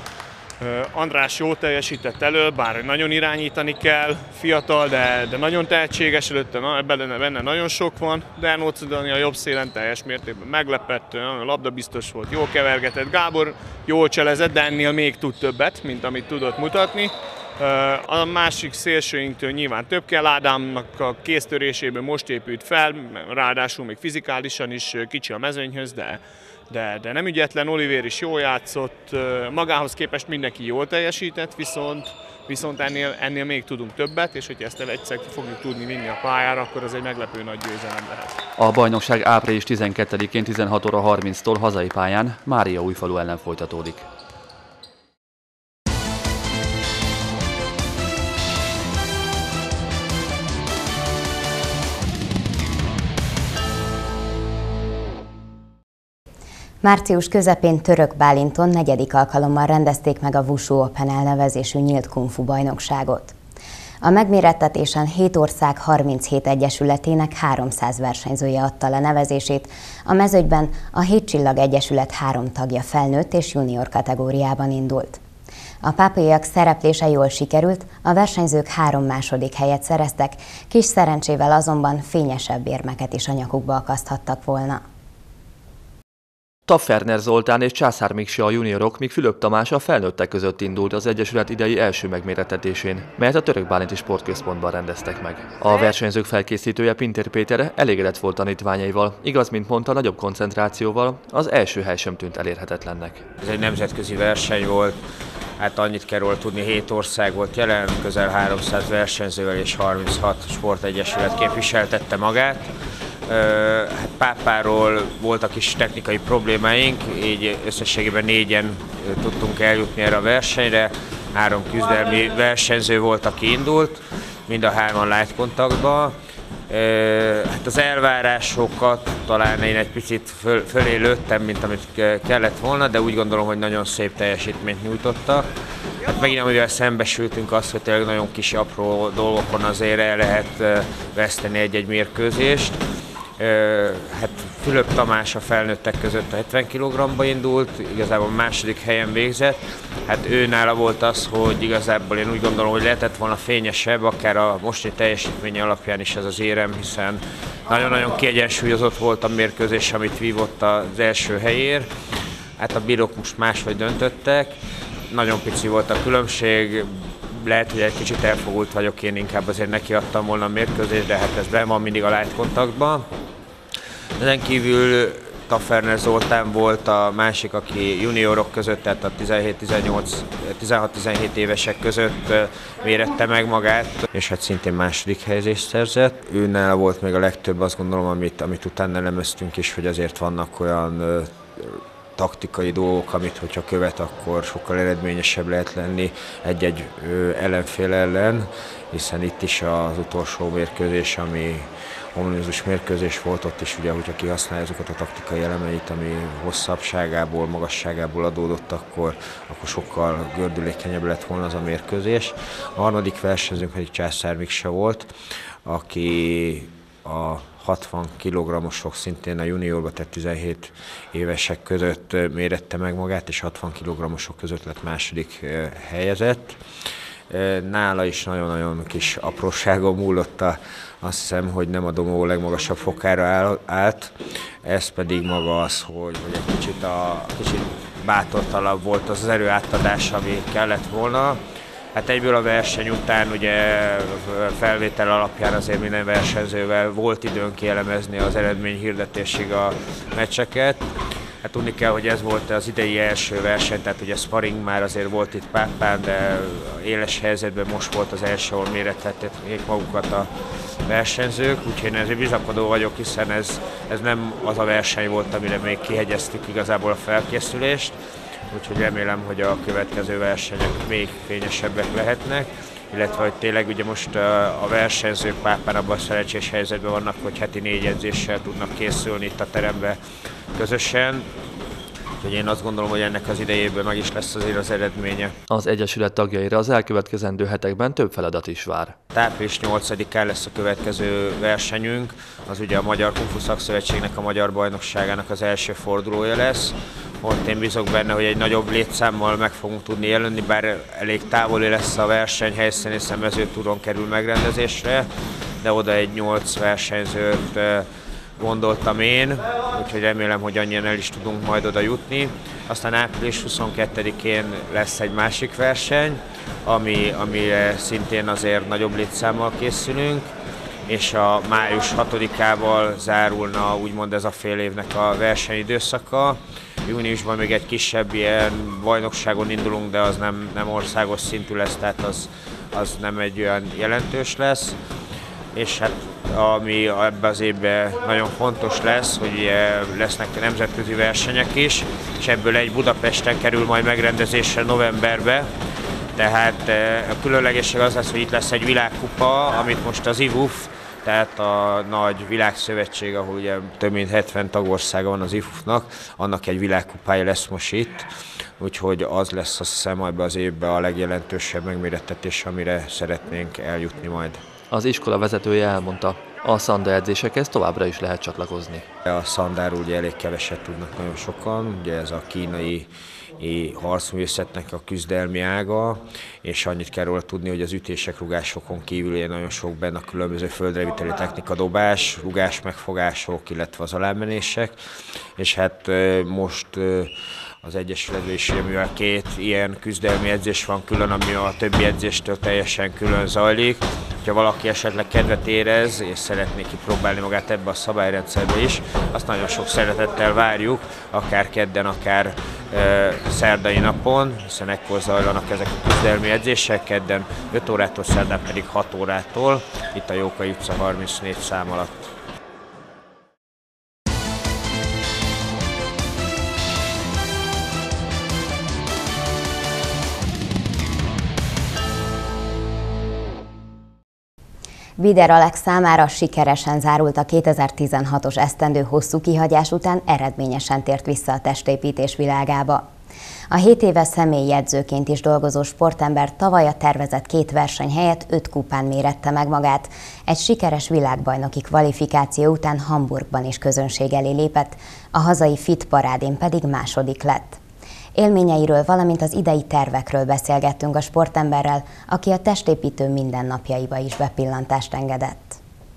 András jól teljesített elő, bár nagyon irányítani kell, fiatal, de, de nagyon tehetséges, előtte benne, benne nagyon sok van, de Ernóci Dani a jobb szélen teljes mértékben meglepett, labdabiztos volt, jól kevergetett, Gábor jól cselezett, de ennél még tud többet, mint amit tudott mutatni. A másik szélsőinktől nyilván több kell, Ádámnak a kéztöréséből most épült fel, ráadásul még fizikálisan is kicsi a mezőnyhöz, de De, de nem ügyetlen, Olivér is jól játszott, magához képest mindenki jól teljesített, viszont, viszont ennél, ennél még tudunk többet, és hogyha ezt egyszer ki fogjuk tudni vinni a pályára, akkor az egy meglepő nagy győzelem lehet. A bajnokság április tizenkettedikén tizenhat óra harminctól hazai pályán Máriaújfalu ellen folytatódik. Március közepén Török Bálinton negyedik alkalommal rendezték meg a Wushu Open elnevezésű nyílt kungfu bajnokságot. A megmérettetésen hét ország harminchét egyesületének háromszáz versenyzője adta le nevezését, a mezőnyben a Hét Csillag Egyesület három tagja felnőtt és junior kategóriában indult. A pápaiak szereplése jól sikerült, a versenyzők három második helyet szereztek, kis szerencsével azonban fényesebb érmeket is a nyakukba akaszthattak volna. Tafferner Zoltán és Császár Miksa a juniorok, míg Fülöp Tamás a felnőttek között indult az Egyesület idei első megmérettetésén, melyet a Török Bálinti Sportközpontban rendeztek meg. A versenyzők felkészítője Pintér Péter elégedett volt tanítványaival, igaz, mint mondta, nagyobb koncentrációval, az első hely sem tűnt elérhetetlennek. Ez egy nemzetközi verseny volt, hát annyit kell róla tudni, hét ország volt jelen, közel háromszáz versenyzővel és harminchat sportegyesület képviseltette magát. Hát Pápáról voltak is technikai problémáink, így összességében négyen tudtunk eljutni erre a versenyre. Három küzdelmi versenyző volt, aki indult, mind a hárman light kontaktban. Hát az elvárásokat talán én egy picit föl, fölé lőttem, mint amit kellett volna, de úgy gondolom, hogy nagyon szép teljesítményt nyújtottak. Hát megint amivel szembesültünk az, hogy tényleg nagyon kis apró dolgokon azért el lehet veszteni egy-egy mérkőzést. Hát Fülöp Tamás a felnőttek között a hetven kilogrammba indult, igazából második helyen végzett. Hát ő nála volt az, hogy igazából én úgy gondolom, hogy lehetett volna fényesebb, akár a mostani teljesítménye alapján is ez az érem, hiszen nagyon-nagyon kiegyensúlyozott volt a mérkőzés, amit vívott az első helyért. Hát a bírók most máshogy döntöttek, nagyon pici volt a különbség, lehet, hogy egy kicsit elfogult vagyok, én inkább azért nekiadtam volna a mérkőzést, de hát ez benn van mindig a light kontaktban. Ezen kívül Tafferner Zoltán volt a másik, aki juniorok között, tehát a tizenhét tizennyolc, tizenhat tizenhét évesek között mérette meg magát, és hát szintén második helyezést szerzett. Őnál volt még a legtöbb, azt gondolom, amit, amit utána elemeztünk is, hogy azért vannak olyan taktikai dolgok, amit hogyha követ, akkor sokkal eredményesebb lehet lenni egy-egy ellenfél ellen, hiszen itt is az utolsó mérkőzés, ami ominózus mérkőzés volt, ott is ugye, hogyha kihasználja azokat a taktikai elemeit, ami hosszabbságából, magasságából adódott, akkor, akkor sokkal gördülékenyebb lett volna az a mérkőzés. A harmadik versenyzőnk pedig Császár Miksa volt, aki a hatvan kilogrammosok szintén a juniorba, tehát tizenhét évesek között mérette meg magát, és hatvan kilogrammosok között lett második helyezett. Nála is nagyon-nagyon kis apróságon múlott a, azt hiszem, hogy nem a domó legmagasabb fokára állt, ez pedig maga az, hogy, hogy egy kicsit, a, kicsit bátortalabb volt az az erőátadás, ami kellett volna. Hát egyből a verseny után ugye felvétel alapján azért minden versenyzővel volt időn kielemezni az eredmény hirdetésig a meccseket. Hát tudni kell, hogy ez volt az idei első verseny, tehát ugye sparring már azért volt itt Pápán, de éles helyzetben most volt az első, ahol mérettették magukat a versenyzők, úgyhogy én ezért bizakodó vagyok, hiszen ez, ez nem az a verseny volt, amire még kihegyeztük igazából a felkészülést, úgyhogy remélem, hogy a következő versenyek még fényesebbek lehetnek, illetve hogy tényleg ugye most a versenyzők Pápán abban a szerencsés helyzetben vannak, hogy heti négy edzéssel tudnak készülni itt a teremben közösen. Úgyhogy én azt gondolom, hogy ennek az idejéből meg is lesz azért az eredménye. Az Egyesület tagjaira az elkövetkezendő hetekben több feladat is vár. április nyolcadikán lesz a következő versenyünk, az ugye a Magyar Kung Fu Szakszövetségnek, a Magyar Bajnokságának az első fordulója lesz. Ott én bízok benne, hogy egy nagyobb létszámmal meg fogunk tudni jelenni, bár elég távoli lesz a versenyhelyszín, hiszen mezőtúron kerül megrendezésre, de oda egy nyolc versenyzőt gondoltam én, úgyhogy remélem, hogy annyian el is tudunk majd oda jutni. Aztán április huszonkettedikén lesz egy másik verseny, ami, amire szintén azért nagyobb létszámmal készülünk, és a május hatodikával zárulna úgymond ez a fél évnek a versenyidőszaka. Júniusban még egy kisebb ilyen bajnokságon indulunk, de az nem, nem országos szintű lesz, tehát az, az nem egy olyan jelentős lesz. És hát ami ebben az évben nagyon fontos lesz, hogy lesznek nemzetközi versenyek is, és ebből egy Budapesten kerül majd megrendezésre novemberbe. Tehát a különlegesség az lesz, hogy itt lesz egy világkupa, amit most az i vé u ef, tehát a nagy világszövetség, ahol ugye több mint hetven tagországa van az i vé u ef-nak, annak egy világkupája lesz most itt, úgyhogy az lesz azt hiszem ebben az évben a legjelentősebb megmérettetés, amire szeretnénk eljutni majd. Az iskola vezetője elmondta, a szanda edzésekhez továbbra is lehet csatlakozni. A szandáról ugye elég keveset tudnak nagyon sokan, ugye ez a kínai harcművészetnek a küzdelmi ága, és annyit kell róla tudni, hogy az ütések, rugásokon kívül nagyon sok benne a különböző földreviteli technika, dobás, rugás megfogások, illetve az alámenések, és hát most az Egyesületben is, mivel két ilyen küzdelmi edzés van külön, ami a többi edzéstől teljesen külön zajlik. Ha valaki esetleg kedvet érez, és szeretné kipróbálni magát ebbe a szabályrendszerbe is, azt nagyon sok szeretettel várjuk, akár kedden, akár e, szerdai napon, hiszen ekkor zajlanak ezek a küzdelmi edzések, kedden öt órától, szerdán pedig hat órától, itt a Jókai utca harmincnégy szám alatt. Bider Alex számára sikeresen zárult a kétezer-tizenhatos esztendő hosszú kihagyás után, eredményesen tért vissza a testépítés világába. A hét éves személyi edzőként is dolgozó sportember tavaly a tervezett két verseny helyett öt kupán mérette meg magát. Egy sikeres világbajnoki kvalifikáció után Hamburgban is közönség elé lépett, a hazai Fit parádén pedig második lett. Élményeiről, valamint az idei tervekről beszélgettünk a sportemberrel, aki a testépítő mindennapjaiba is bepillantást engedett.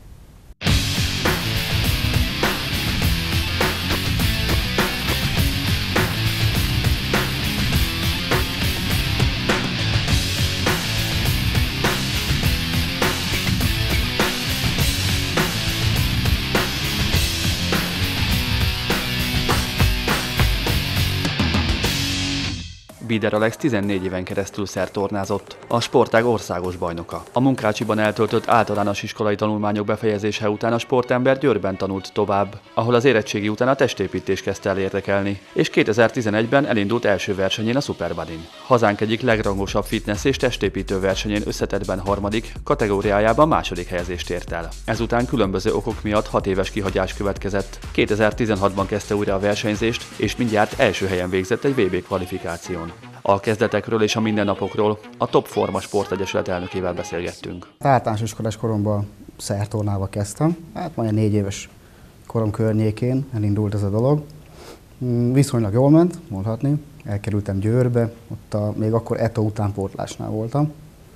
Bider Alex tizennégy éven keresztül szertornázott, a sportág országos bajnoka. A Munkácsiban eltöltött általános iskolai tanulmányok befejezése után a sportember Győrben tanult tovább, ahol az érettségi után a testépítés kezdte el érdekelni, és kétezer-tizenegyben elindult első versenyén a Superbodyn. Hazánk egyik legrangosabb fitness és testépítő versenyén összetettben harmadik, kategóriájában második helyezést ért el. Ezután különböző okok miatt hat éves kihagyás következett. kétezer-tizenhatban kezdte újra a versenyzést, és mindjárt első helyen végzett egy vé bé kvalifikáción. A kezdetekről és a mindennapokról a Top Forma Sportegyesület elnökével beszélgettünk. Általános iskolás koromban szertornával kezdtem, hát majd négy éves korom környékén elindult ez a dolog. Viszonylag jól ment, mondhatni. Elkerültem Győrbe, ott a, még akkor e té o utánpótlásnál voltam.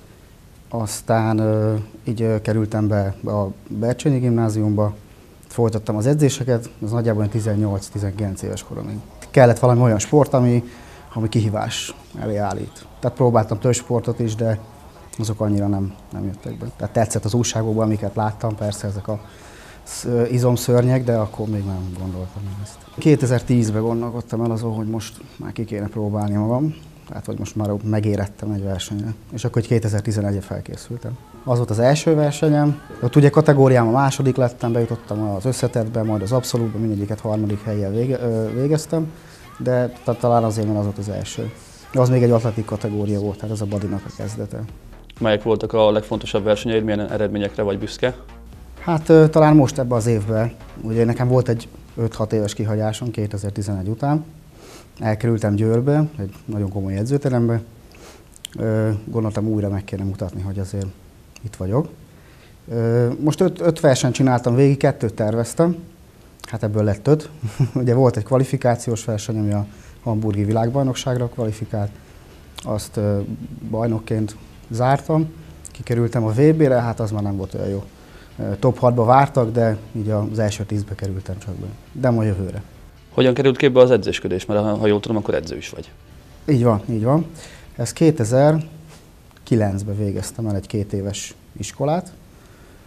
Aztán így kerültem be a Bercsényi gimnáziumba, folytattam az edzéseket, az nagyjából tizennyolc-tizenkilenc éves koromig. Kellett valami olyan sport, ami ami kihívás elé állít. Tehát próbáltam több sportot is, de azok annyira nem, nem jöttek be. Tehát tetszett az újságokban, amiket láttam, persze ezek a izomszörnyek, de akkor még nem gondoltam ezt. kétezer-tízben gondolkodtam el azon, hogy most már ki kéne próbálni magam, tehát hogy most már megérettem egy versenyre. És akkor kétezer-tizenegyre felkészültem. Az volt az első versenyem, ott ugye kategóriám a második lettem, bejutottam az összetettbe, majd az abszolútban, mindegyiket harmadik helyen vége, végeztem. De talán azért, mert az volt az első. Az még egy atletik kategória volt, tehát ez a bodynak a kezdete. Melyek voltak a legfontosabb versenyeid, milyen eredményekre vagy büszke? Hát talán most ebben az évben, ugye nekem volt egy öt-hat éves kihagyásom kétezer-tizenegy után. Elkerültem Győrbe, egy nagyon komoly edzőterembe. Gondoltam újra meg kéne mutatni, hogy azért itt vagyok. Most öt, öt versenyt csináltam végig, kettőt terveztem. Hát ebből lett öt. Ugye volt egy kvalifikációs verseny, ami a hamburgi világbajnokságra kvalifikált. Azt uh, bajnokként zártam, kikerültem a vé bére, hát az már nem volt olyan jó. Uh, top hatba vártak, de így az első tízbe kerültem csak be. De majd jövőre. Hogyan került képbe az edzésködés? Mert ha jól tudom, akkor edző is vagy. Így van, így van. Ez kétezer-kilencben végeztem el egy két éves iskolát.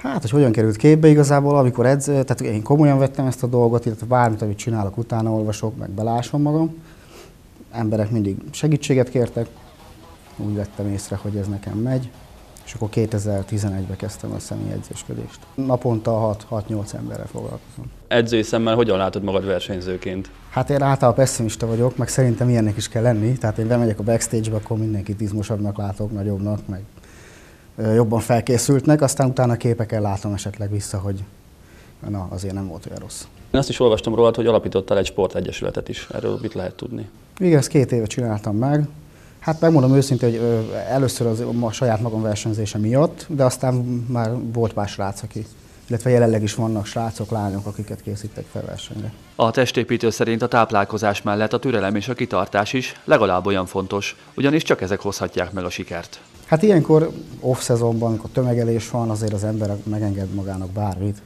Hát, hogy hogyan került képbe igazából, amikor edz, tehát én komolyan vettem ezt a dolgot, illetve bármit, amit csinálok, utána olvasok, meg belásom magam. Emberek mindig segítséget kértek, úgy vettem észre, hogy ez nekem megy, és akkor kétezer-tizenegyben kezdtem a személyedzéskedést. Naponta hat-nyolc emberrel foglalkozom. Edzői szemmel hogyan látod magad versenyzőként? Hát én általában pessimista vagyok, meg szerintem ilyennek is kell lenni, tehát én bemegyek a backstage-be, akkor mindenkit izmosabbnak látok, nagyobbnak, meg jobban felkészültnek, aztán utána képeken látom esetleg vissza, hogy na, azért nem volt olyan rossz. Én azt is olvastam rólad, hogy alapítottál egy sportegyesületet is. Erről mit lehet tudni? Igen, ezt két éve csináltam meg. Hát megmondom őszintén, hogy először az a saját magam versenyzése miatt, de aztán már volt pár srác, aki, illetve jelenleg is vannak srácok, lányok, akiket készítek fel versenyre. A testépítő szerint a táplálkozás mellett a türelem és a kitartás is legalább olyan fontos, ugyanis csak ezek hozhatják meg a sikert. Hát ilyenkor off-szezonban, amikor tömegelés van, azért az ember megenged magának bármit.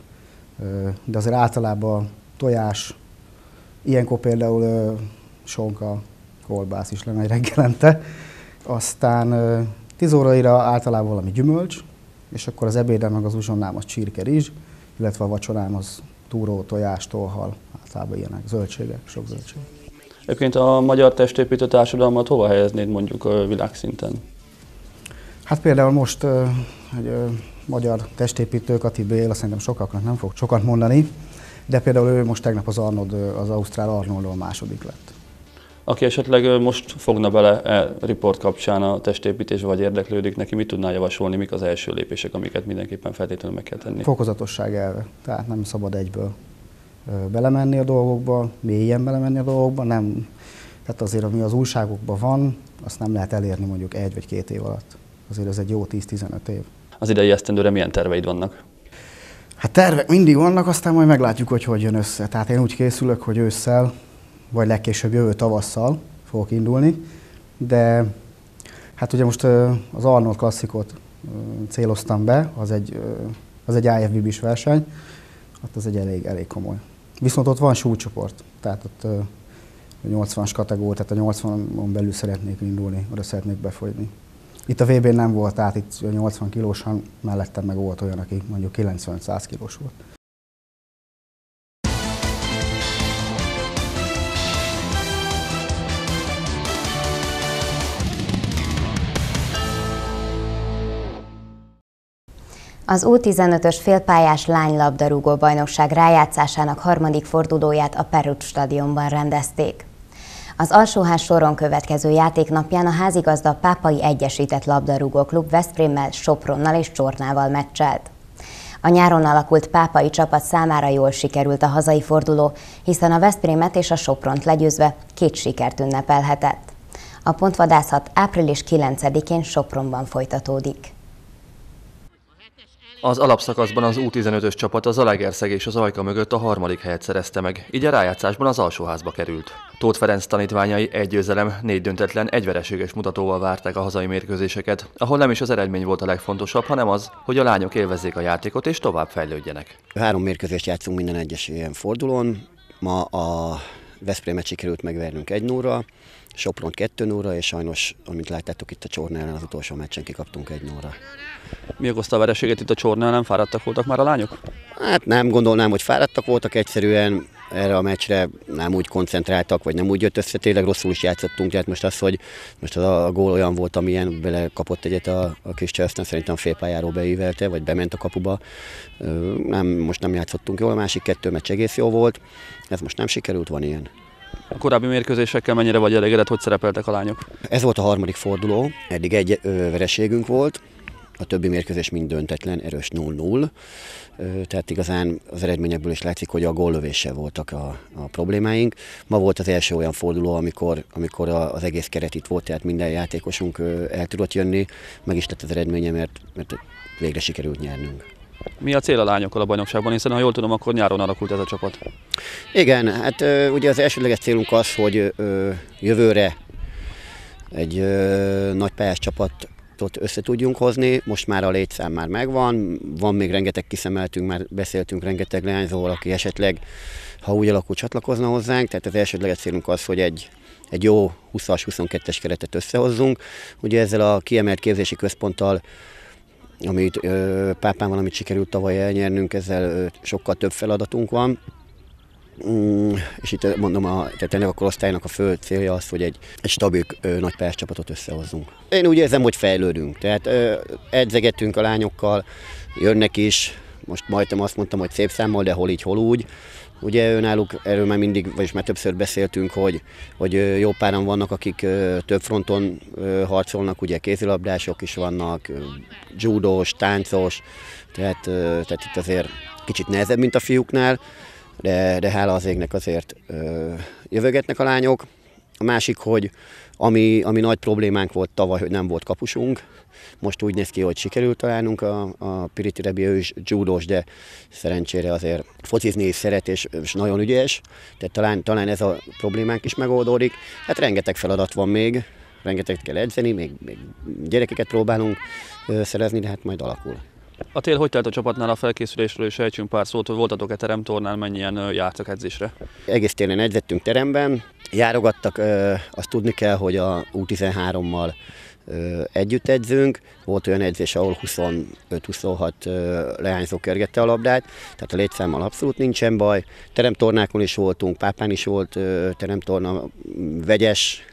De azért általában tojás, ilyenkor például sonka, kolbász is lemegy reggelente. Aztán tíz óraira általában valami gyümölcs, és akkor az ebédem meg az uzsonnám az csirkerizs, illetve a vacsorám az túró, tojás, tóhal, általában ilyenek, zöldségek, sok zöldség. Egyébként a magyar testépítő társadalmat hova helyeznéd mondjuk világszinten? Hát például most egy magyar testépítő, Kati Béla, szerintem sokaknak nem fog sokat mondani, de például ő most tegnap az Arnold, az ausztrál Arnoldon második lett. Aki esetleg most fogna bele e riport kapcsán a testépítésbe, vagy érdeklődik neki, mit tudnál javasolni, mik az első lépések, amiket mindenképpen feltétlenül meg kell tenni? Fokozatosság elve, tehát nem szabad egyből belemenni a dolgokba, mélyen belemenni a dolgokba, nem, tehát azért ami az újságokban van, azt nem lehet elérni mondjuk egy vagy két év alatt. Azért ez egy jó tíz-tizenöt év. Az idei esztendőre milyen terveid vannak? Hát tervek mindig vannak, aztán majd meglátjuk, hogy hogy jön össze. Tehát én úgy készülök, hogy ősszel, vagy legkésőbb jövő tavasszal fogok indulni, de hát ugye most az Arnold klasszikot céloztam be, az egy, az egy I F B B-s verseny, ott az egy elég, elég komoly. Viszont ott van súlycsoport, tehát ott a nyolcvanas kategória, tehát a nyolcvanon belül szeretnék indulni, oda szeretnék befogyni. Itt a vé bén nem volt, tehát itt nyolcvan kilósan, mellettem meg volt olyan, aki mondjuk kilencven-száz kilós volt. Az U tizenötös félpályás lánylabdarúgó bajnokság rájátszásának harmadik fordulóját a Perut stadionban rendezték. Az alsóház soron következő játéknapján a házigazda Pápai Egyesített Labdarúgó Klub Veszprémmel, Sopronnal és Csornával meccselt. A nyáron alakult pápai csapat számára jól sikerült a hazai forduló, hiszen a Veszprémet és a Sopront legyőzve két sikert ünnepelhetett. A pontvadászat április kilencedikén Sopronban folytatódik. Az alapszakaszban az U tizenötös csapat a Zalaegerszeg és az Ajka mögött a harmadik helyet szerezte meg, így a rájátszásban az alsóházba került. Tóth Ferenc tanítványai egy győzelem, négy döntetlen, egy vereséges mutatóval várták a hazai mérkőzéseket, ahol nem is az eredmény volt a legfontosabb, hanem az, hogy a lányok élvezzék a játékot és tovább fejlődjenek. Három mérkőzést játszunk minden egyes ilyen fordulón. Ma a Veszprémet sikerült megvernünk egy nulla, Sopront kettő nulla, és sajnos, amint láttátok itt a Csorna ellen, az utolsó meccsen kikaptunk egy nulla. Mi okozta a vereséget itt a Csorna ellen? Fáradtak voltak már a lányok? Hát nem gondolnám, hogy fáradtak voltak, egyszerűen erre a meccsre nem úgy koncentráltak, vagy nem úgy jött össze, tényleg rosszul is játszottunk, tehát most az, hogy most a gól olyan volt, amilyen bele kapott egyet a, a kis Cseh, aztán szerintem félpályáról beívelte, vagy bement a kapuba. Nem, most nem játszottunk jól, a másik kettő meccs egész jó volt, ez most nem sikerült, van ilyen. A korábbi mérkőzésekkel mennyire vagy elégedett, hogy szerepeltek a lányok? Ez volt a harmadik forduló, eddig egy vereségünk volt, a többi mérkőzés mind döntetlen, erős nulla nulla, tehát igazán az eredményekből is látszik, hogy a góllövéssel voltak a, a problémáink. Ma volt az első olyan forduló, amikor, amikor az egész keret itt volt, tehát minden játékosunk el tudott jönni, meg is lett az eredménye, mert, mert végre sikerült nyernünk. Mi a cél a lányokkal a bajnokságban, hiszen ha jól tudom, akkor nyáron alakult ez a csapat? Igen, hát ugye az elsődleges célunk az, hogy jövőre egy nagypályás csapat össze tudjunk hozni, most már a létszám már megvan, van még rengeteg kiszemeltünk, már beszéltünk rengeteg leányzóval, aki esetleg, ha úgy alakul, csatlakozna hozzánk, tehát az elsődleges célunk az, hogy egy, egy jó húszas huszonkettes keretet összehozzunk. Ugye ezzel a kiemelt képzési központtal amit ö, Pápánval, amit sikerült tavaly elnyernünk, ezzel ö, sokkal több feladatunk van. Mm, és itt mondom, a, tehát ennek a korosztálynak a fő célja az, hogy egy, egy stabil ö, nagy pályás csapatot összehozzunk. Én úgy érzem, hogy fejlődünk, tehát ö, edzegettünk a lányokkal, jönnek is, most majdnem azt mondtam, hogy szép számmal, de hol így, hol úgy. Ugye önálluk, erről már mindig, vagyis már többször beszéltünk, hogy, hogy jó páran vannak, akik több fronton harcolnak, ugye kézilabdások is vannak, judós, táncos, tehát, tehát itt azért kicsit nehezebb, mint a fiúknál, de, de hála az égnek azért jövögetnek a lányok. A másik, hogy ami, ami nagy problémánk volt tavaly, hogy nem volt kapusunk. Most úgy néz ki, hogy sikerült találnunk, a, a Piriti Rebi, ő is judós, de szerencsére azért focizni is szeret, és, és nagyon ügyes. Tehát talán, talán ez a problémánk is megoldódik. Hát rengeteg feladat van még, rengeteget kell edzeni, még, még gyerekeket próbálunk szerezni, de hát majd alakul. A tél hogy telt a csapatnál a felkészülésről, és ejtsünk pár szót, hogy voltatok-e teremtornál, mennyien jártak edzésre? Egész télen edzettünk teremben, járogattak, azt tudni kell, hogy a U tizenhárommal együtt edzünk. Volt olyan edzés, ahol huszonöt-huszonhat leányzó kergette a labdát, tehát a létszámmal abszolút nincsen baj. Teremtornákon is voltunk, Pápán is volt teremtorna, vegyes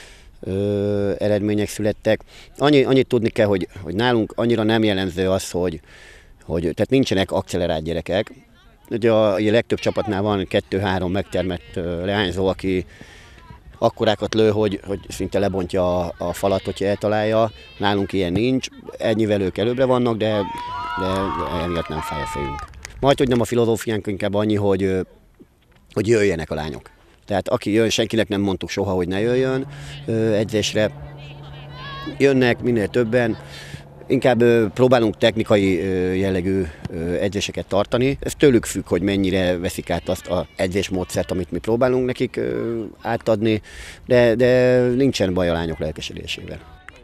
Ö, eredmények születtek. Annyi, annyit tudni kell, hogy, hogy nálunk annyira nem jellemző az, hogy, hogy tehát nincsenek accelerált gyerekek. Ugye a, a legtöbb csapatnál van kettő-három megtermett leányzó, aki akkorákat lő, hogy, hogy szinte lebontja a, a falat, hogyha eltalálja. Nálunk ilyen nincs, ennyivel ők előbbre vannak, de, de, de emiatt nem fáj a fejünk. Majd, hogy nem a filozófiánk inkább annyi, hogy, hogy jöjjenek a lányok. Tehát aki jön, senkinek nem mondtuk soha, hogy ne jöjjön ö, edzésre. Jönnek minél többen, inkább ö, próbálunk technikai ö, jellegű ö, edzéseket tartani. Ez tőlük függ, hogy mennyire veszik át azt az edzésmódszert, amit mi próbálunk nekik ö, átadni, de, de nincsen baj a lányok lelkesedésével.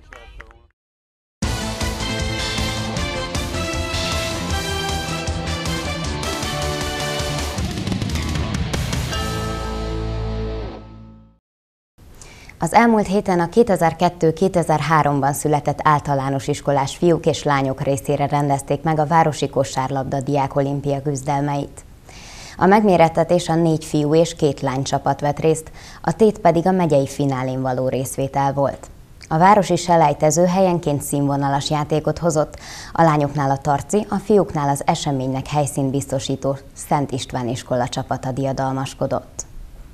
Az elmúlt héten a kétezer-kettő-kétezer-háromban született általános iskolás fiúk és lányok részére rendezték meg a városi kosárlabda diákolimpia küzdelmeit. A megmérettetésen négy fiú és két lány csapat vett részt, a tét pedig a megyei finálén való részvétel volt. A városi selejtező helyenként színvonalas játékot hozott, a lányoknál a Tarci, a fiúknál az eseménynek helyszínt biztosító Szent István iskola csapata diadalmaskodott.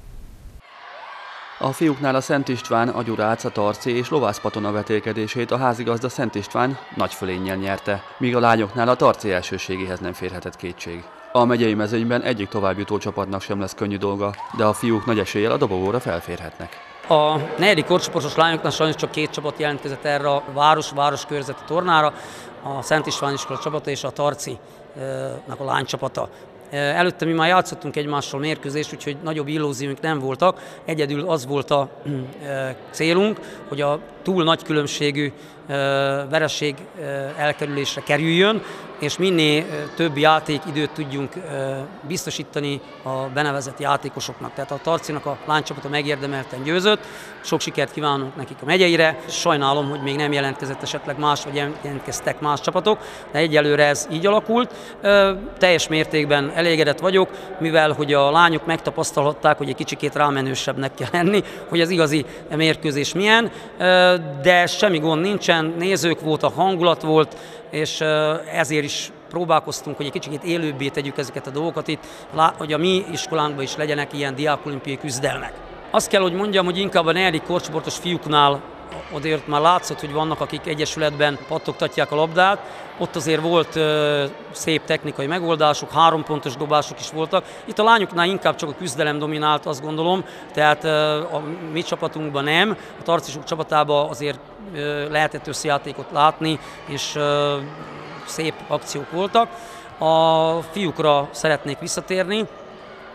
A fiúknál a Szent István, a Gyurác, a Tarci és Lovász-Patona vetélkedését a házigazda Szent István nagy fölénnyel nyerte, míg a lányoknál a Tarci elsőségéhez nem férhetett kétség. A megyei mezőnyben egyik továbbjutó csapatnak sem lesz könnyű dolga, de a fiúk nagy eséllyel a dobogóra felférhetnek. A negyedik korcsoportos lányoknál sajnos csak két csapat jelentkezett erre a város-városkörzeti tornára, a Szent István iskola csapata és a Tarci-nak a lánycsapata. Előtte mi már játszottunk egymással mérkőzést, úgyhogy nagyobb illúzióink nem voltak. Egyedül az volt a célunk, hogy a túl nagy különbségű vereség elkerülésre kerüljön, és minél több játékidőt tudjunk biztosítani a benevezett játékosoknak. Tehát a Tarcinak a lánycsapata megérdemelten győzött, sok sikert kívánunk nekik a megyeire. Sajnálom, hogy még nem jelentkezett esetleg más, vagy jelentkeztek más csapatok, de egyelőre ez így alakult. Teljes mértékben elégedett vagyok, mivel hogy a lányok megtapasztalhatták, hogy egy kicsikét rámenősebbnek kell lenni, hogy az igazi mérkőzés milyen, de semmi gond nincsen, nézők voltak, hangulat volt, és ezért is próbálkoztunk, hogy egy kicsit élőbbé tegyük ezeket a dolgokat itt, hogy a mi iskolánkban is legyenek ilyen diákolimpiai küzdelmek. Azt kell, hogy mondjam, hogy inkább a negyedik korcsoportos fiúknál azért már látszott, hogy vannak, akik egyesületben pattogtatják a labdát. Ott azért volt ö, szép technikai megoldások, három pontos dobások is voltak. Itt a lányoknál inkább csak a küzdelem dominált, azt gondolom, tehát ö, a mi csapatunkban nem. A tarcisok csapatában azért ö, lehetett összejátékot látni, és ö, szép akciók voltak. A fiúkra szeretnék visszatérni.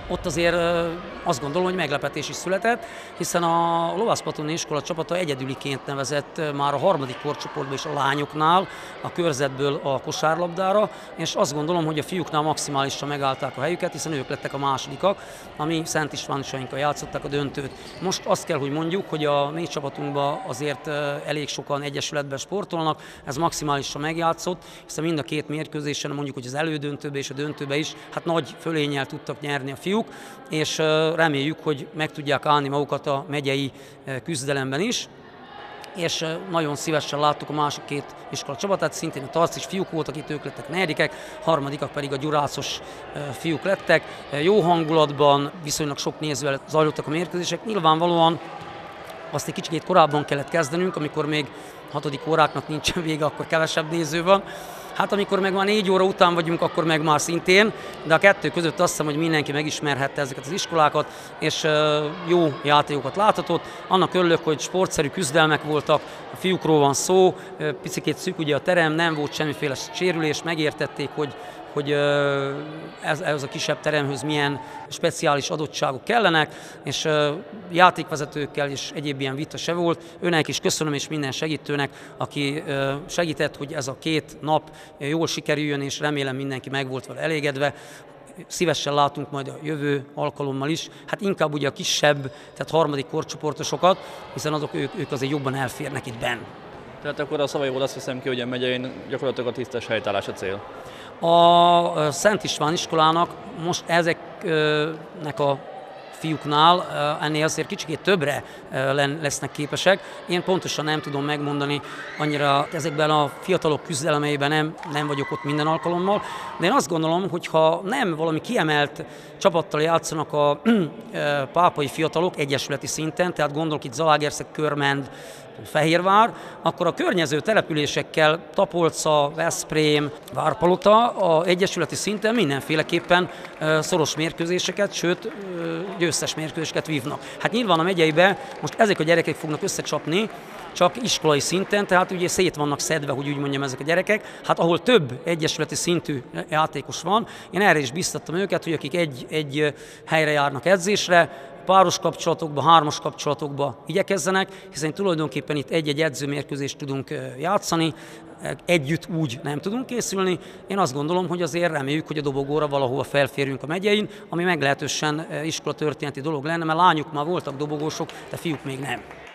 ott azért azt gondolom, hogy meglepetés is született, hiszen a Lovász-Platoni iskola csapata egyedüliként nevezett már a harmadik korcsoportban is a lányoknál a körzetből a kosárlabdára, és azt gondolom, hogy a fiúknál maximálisan megállták a helyüket, hiszen ők lettek a másodikak, ami Szent Istvánisainkkal játszották a döntőt. Most azt kell, hogy mondjuk, hogy a mi csapatunkban azért elég sokan egyesületben sportolnak, ez maximálisan megjátszott, hiszen mind a két mérkőzésen, mondjuk, hogy az elődöntőbe és a döntőbe is, hát nagy fölénnyel tudtak nyerni a fiúk, és reméljük, hogy meg tudják állni magukat a megyei küzdelemben is. És nagyon szívesen láttuk a másik két iskola csapatát, szintén a tarcis fiúk voltak, itt ők lettek negyedikek, harmadikak pedig a gyurászos fiúk lettek. Jó hangulatban, viszonylag sok nézővel zajlottak a mérkőzések. Nyilvánvalóan azt egy kicsit korábban kellett kezdenünk, amikor még hatodik óráknak nincsen vége, akkor kevesebb néző van. Hát amikor meg már négy óra után vagyunk, akkor meg már szintén, de a kettő között azt hiszem, hogy mindenki megismerhette ezeket az iskolákat, és jó játékokat láthatott. Annak örülök, hogy sportszerű küzdelmek voltak, a fiúkról van szó, picikét szűk ugye a terem, nem volt semmiféle sérülés, megértették, hogy hogy ez, ez a kisebb teremhöz milyen speciális adottságok kellenek, és játékvezetőkkel és egyéb ilyen vita se volt. Őnek is köszönöm, és minden segítőnek, aki segített, hogy ez a két nap jól sikerüljön, és remélem mindenki meg volt vele elégedve. Szívesen látunk majd a jövő alkalommal is, hát inkább ugye a kisebb, tehát harmadik korcsoportosokat, hiszen azok ők, ők azért jobban elférnek itt benn. Tehát akkor a szavaiból azt hiszem ki, hogy a megyén gyakorlatilag a tisztes helytállás a cél. A Szent István iskolának most ezeknek a fiúknál ennél azért kicsikét többre lesznek képesek. Én pontosan nem tudom megmondani, annyira ezekben a fiatalok küzdelemeiben nem, nem vagyok ott minden alkalommal, de én azt gondolom, hogy ha nem valami kiemelt csapattal játszanak a pápai fiatalok egyesületi szinten, tehát gondolok itt Zalaegerszeg, Körmend, Fehérvár, akkor a környező településekkel, Tapolca, Veszprém, Várpalota a egyesületi szinten mindenféleképpen szoros mérkőzéseket, sőt győztes mérkőzéseket vívnak. Hát nyilván a megyeibe most ezek a gyerekek fognak összecsapni, csak iskolai szinten, tehát ugye szét vannak szedve, hogy úgy mondjam, ezek a gyerekek, hát ahol több egyesületi szintű játékos van, én erre is biztattam őket, hogy akik egy, egy helyre járnak edzésre, páros kapcsolatokba, hármas kapcsolatokba igyekezzenek, hiszen tulajdonképpen itt egy-egy edzőmérkőzést tudunk játszani, együtt úgy nem tudunk készülni. Én azt gondolom, hogy azért reméljük, hogy a dobogóra valahova felférjünk a megyein, ami meglehetősen iskolatörténeti dolog lenne, mert lányok már voltak dobogósok, de fiúk még nem.